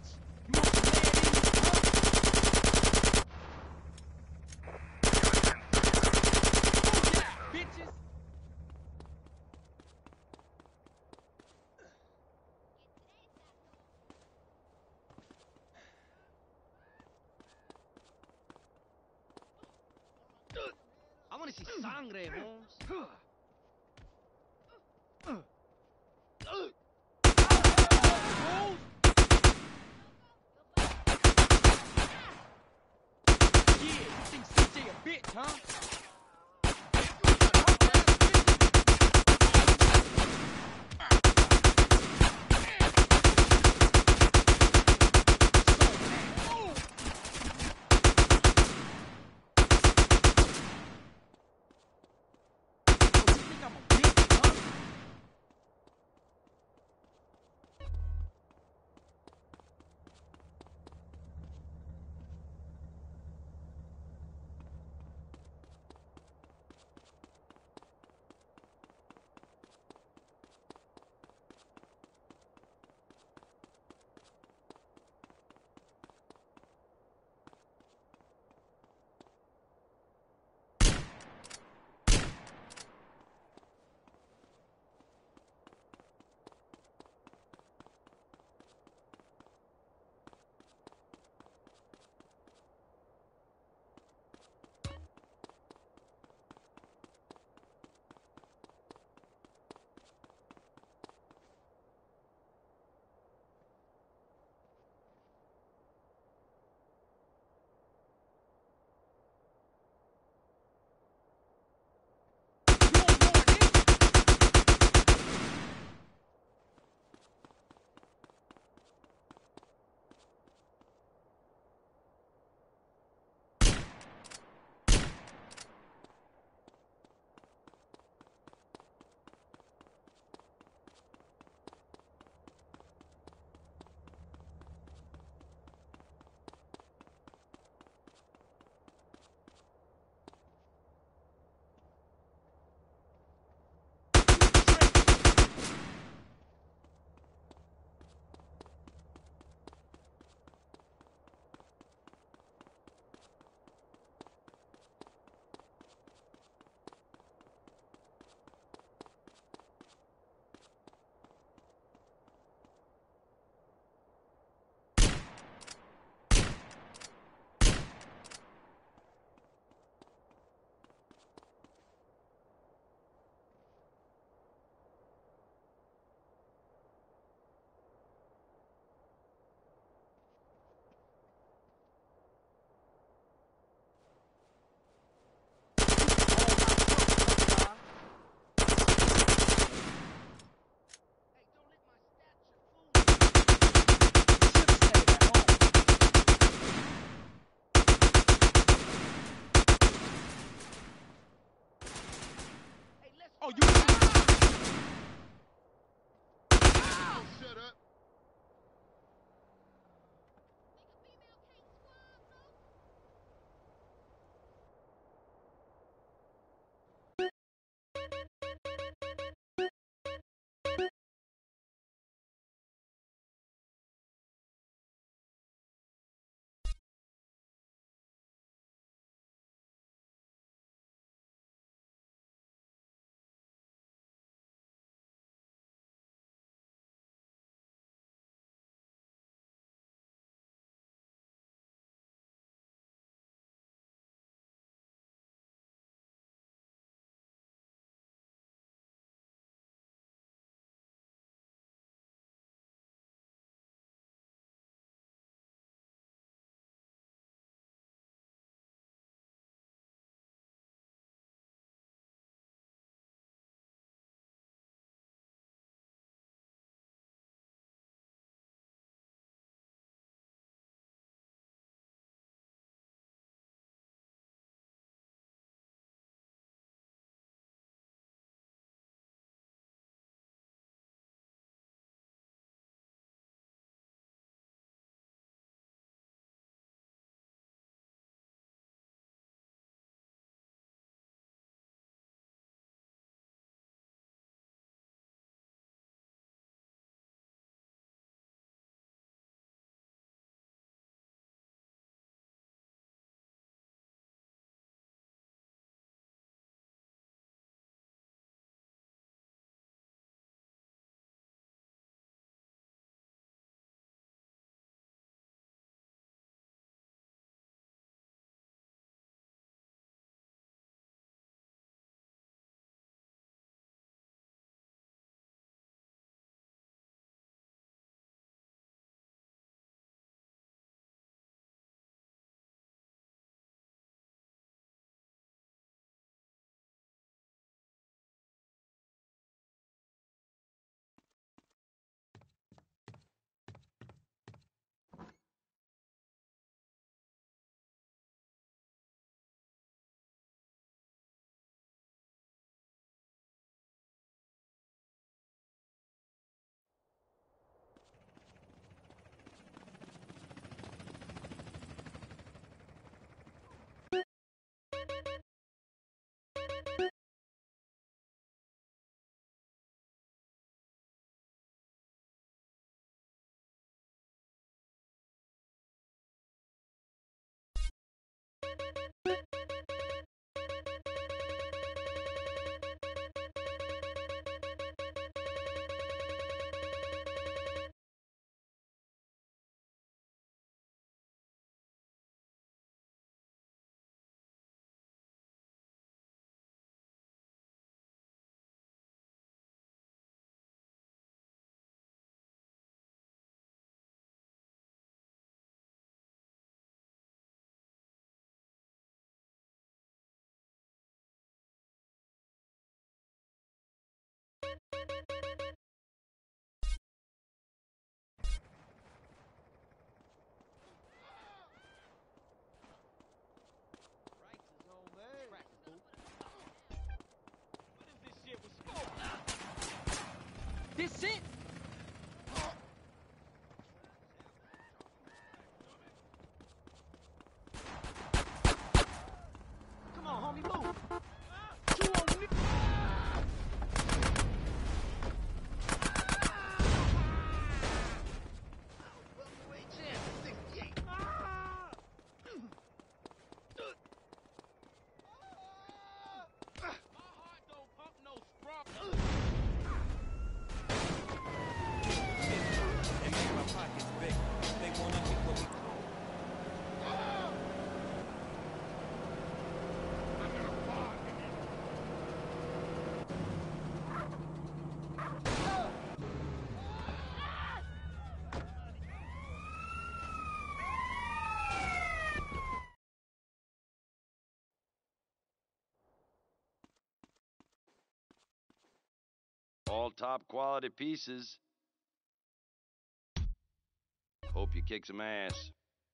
bitch! You want some mad Indians, huh? Oh yeah, bitches! I wanna see sangre, Holmes. Yeah, you think C J a bitch, huh? This it? Come on, homie, move. Two on me. All top quality pieces. Hope you kick some ass.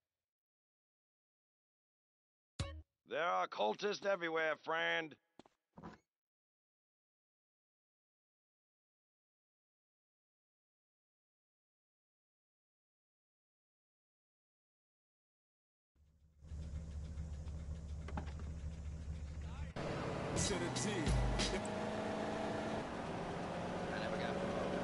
There are cultists everywhere, friend. To the G. I never got promoted.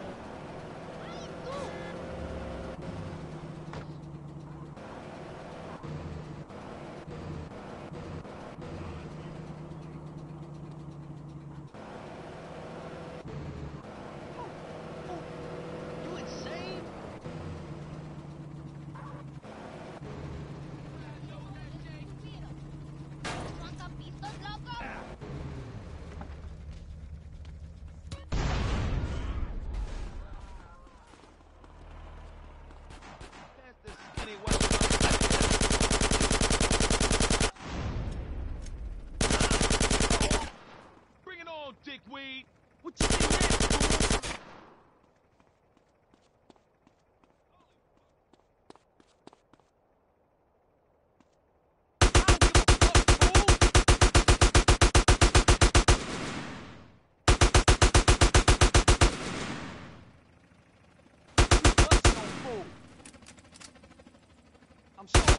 You insane? Bring it on, dickweed! What you think next, fool? I'm sorry.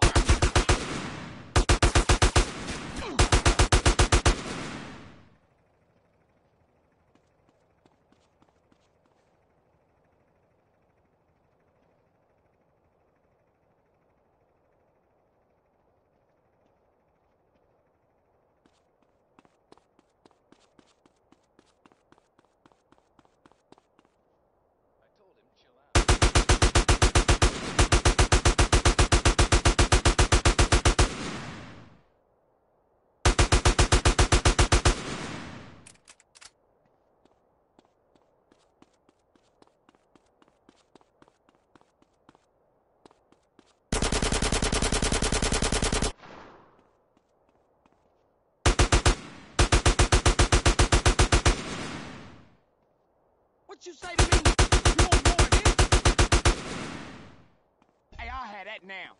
What you say to me? You want more of this? Hey, I'll have that now.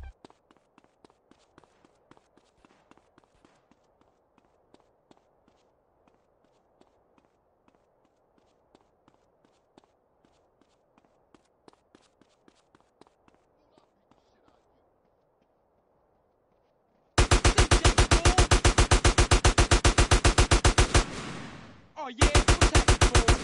Oh yeah, what's happening, fool?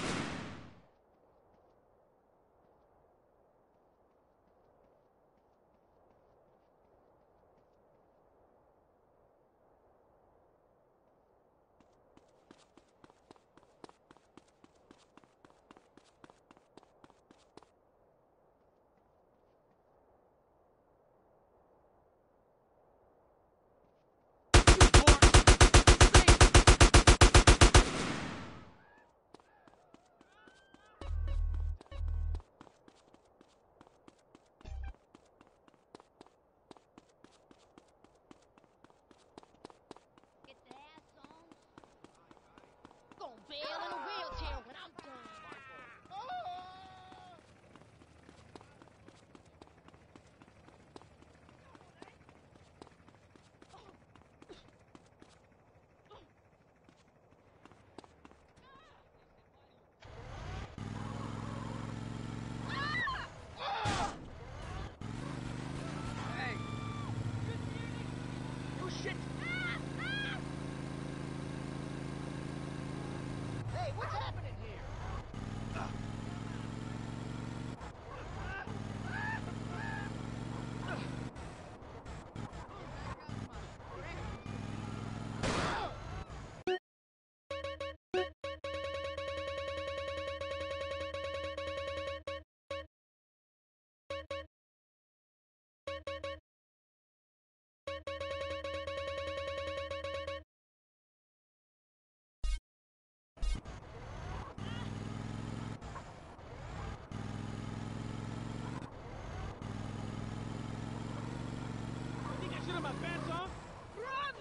what's happening here? My pants off? Run!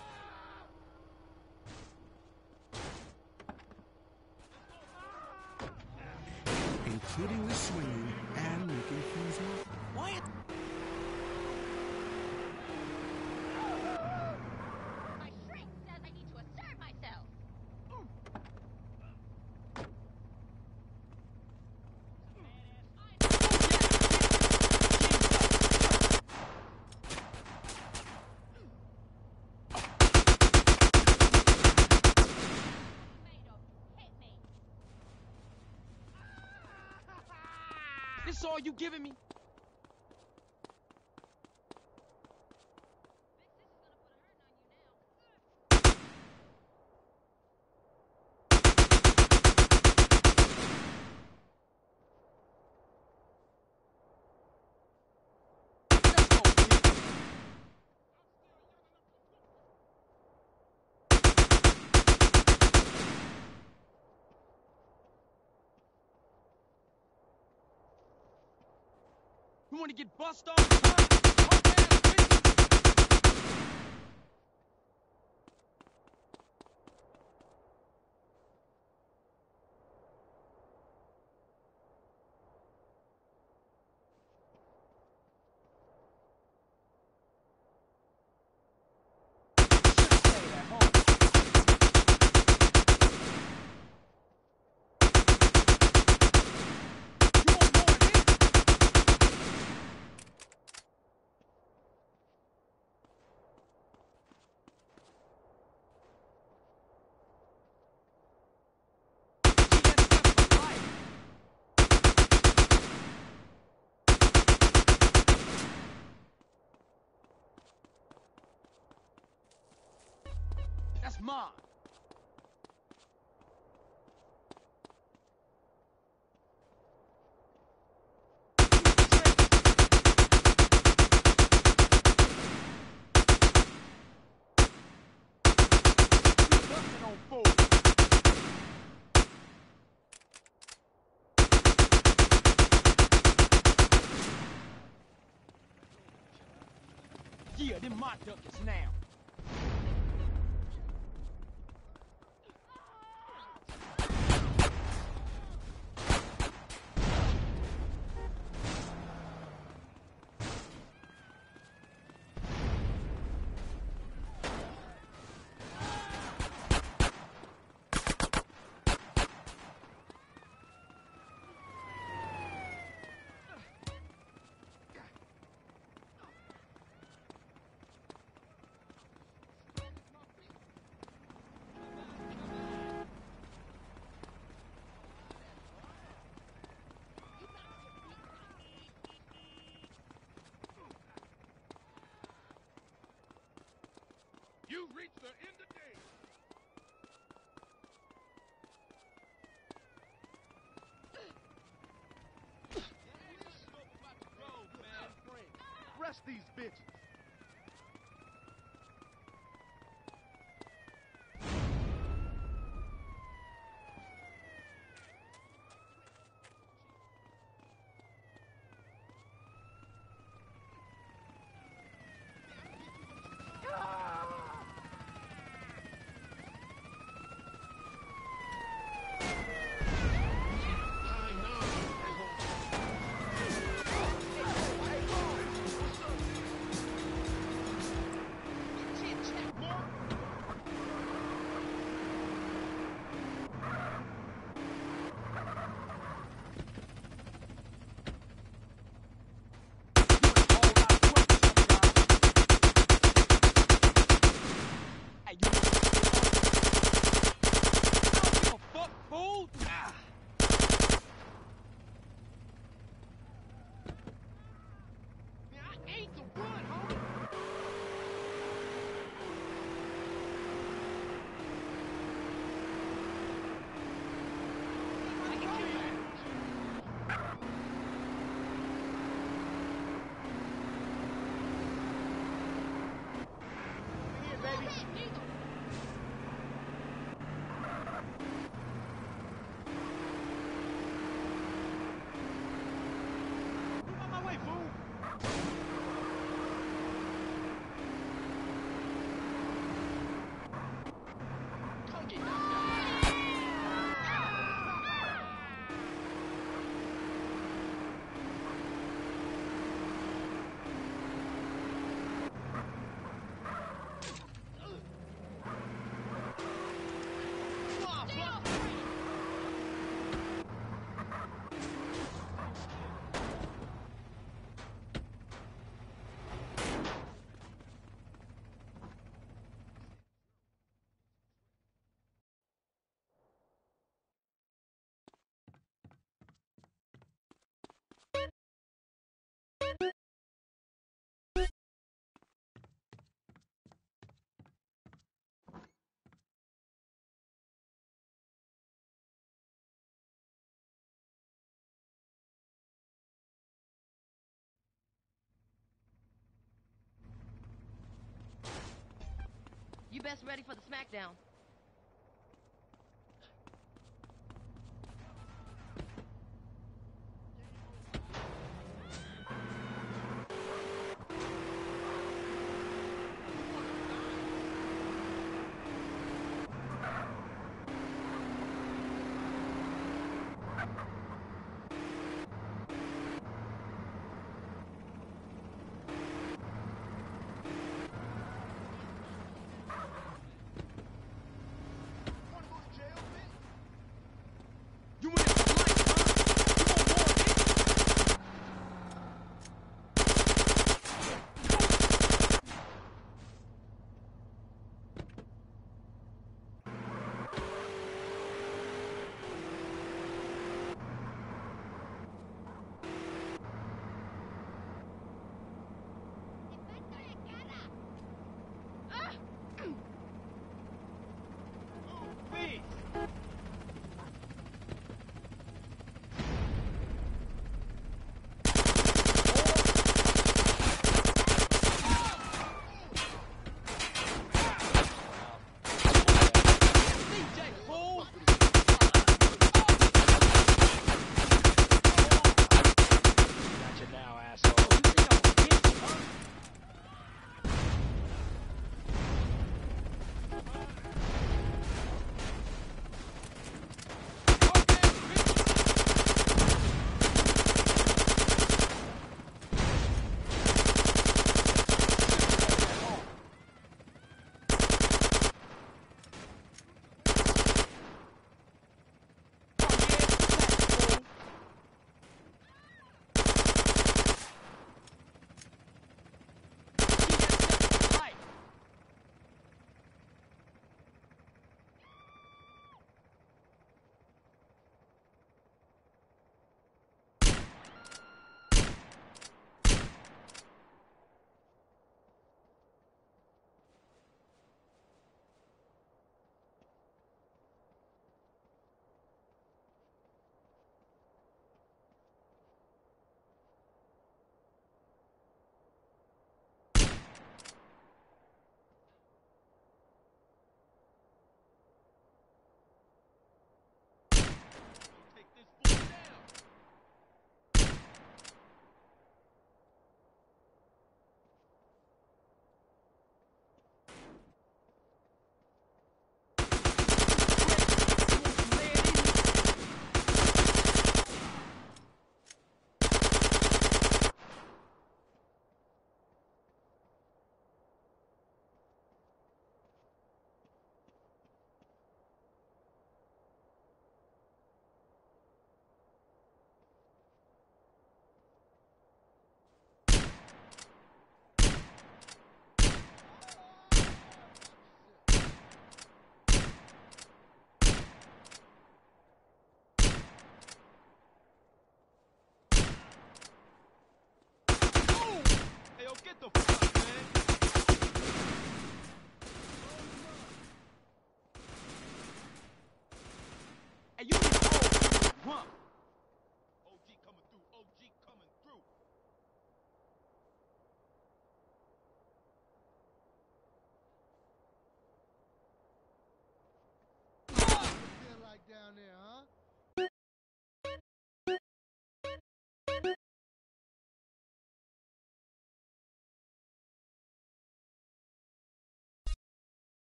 Including the swinging and making things up. What? My shrink says I need to assert myself. This all you giving me? You want to get bust off? That's mine. Yeah, them my duckets now. You've reached the end of days. Rest these bitches. best ready for the smackdown.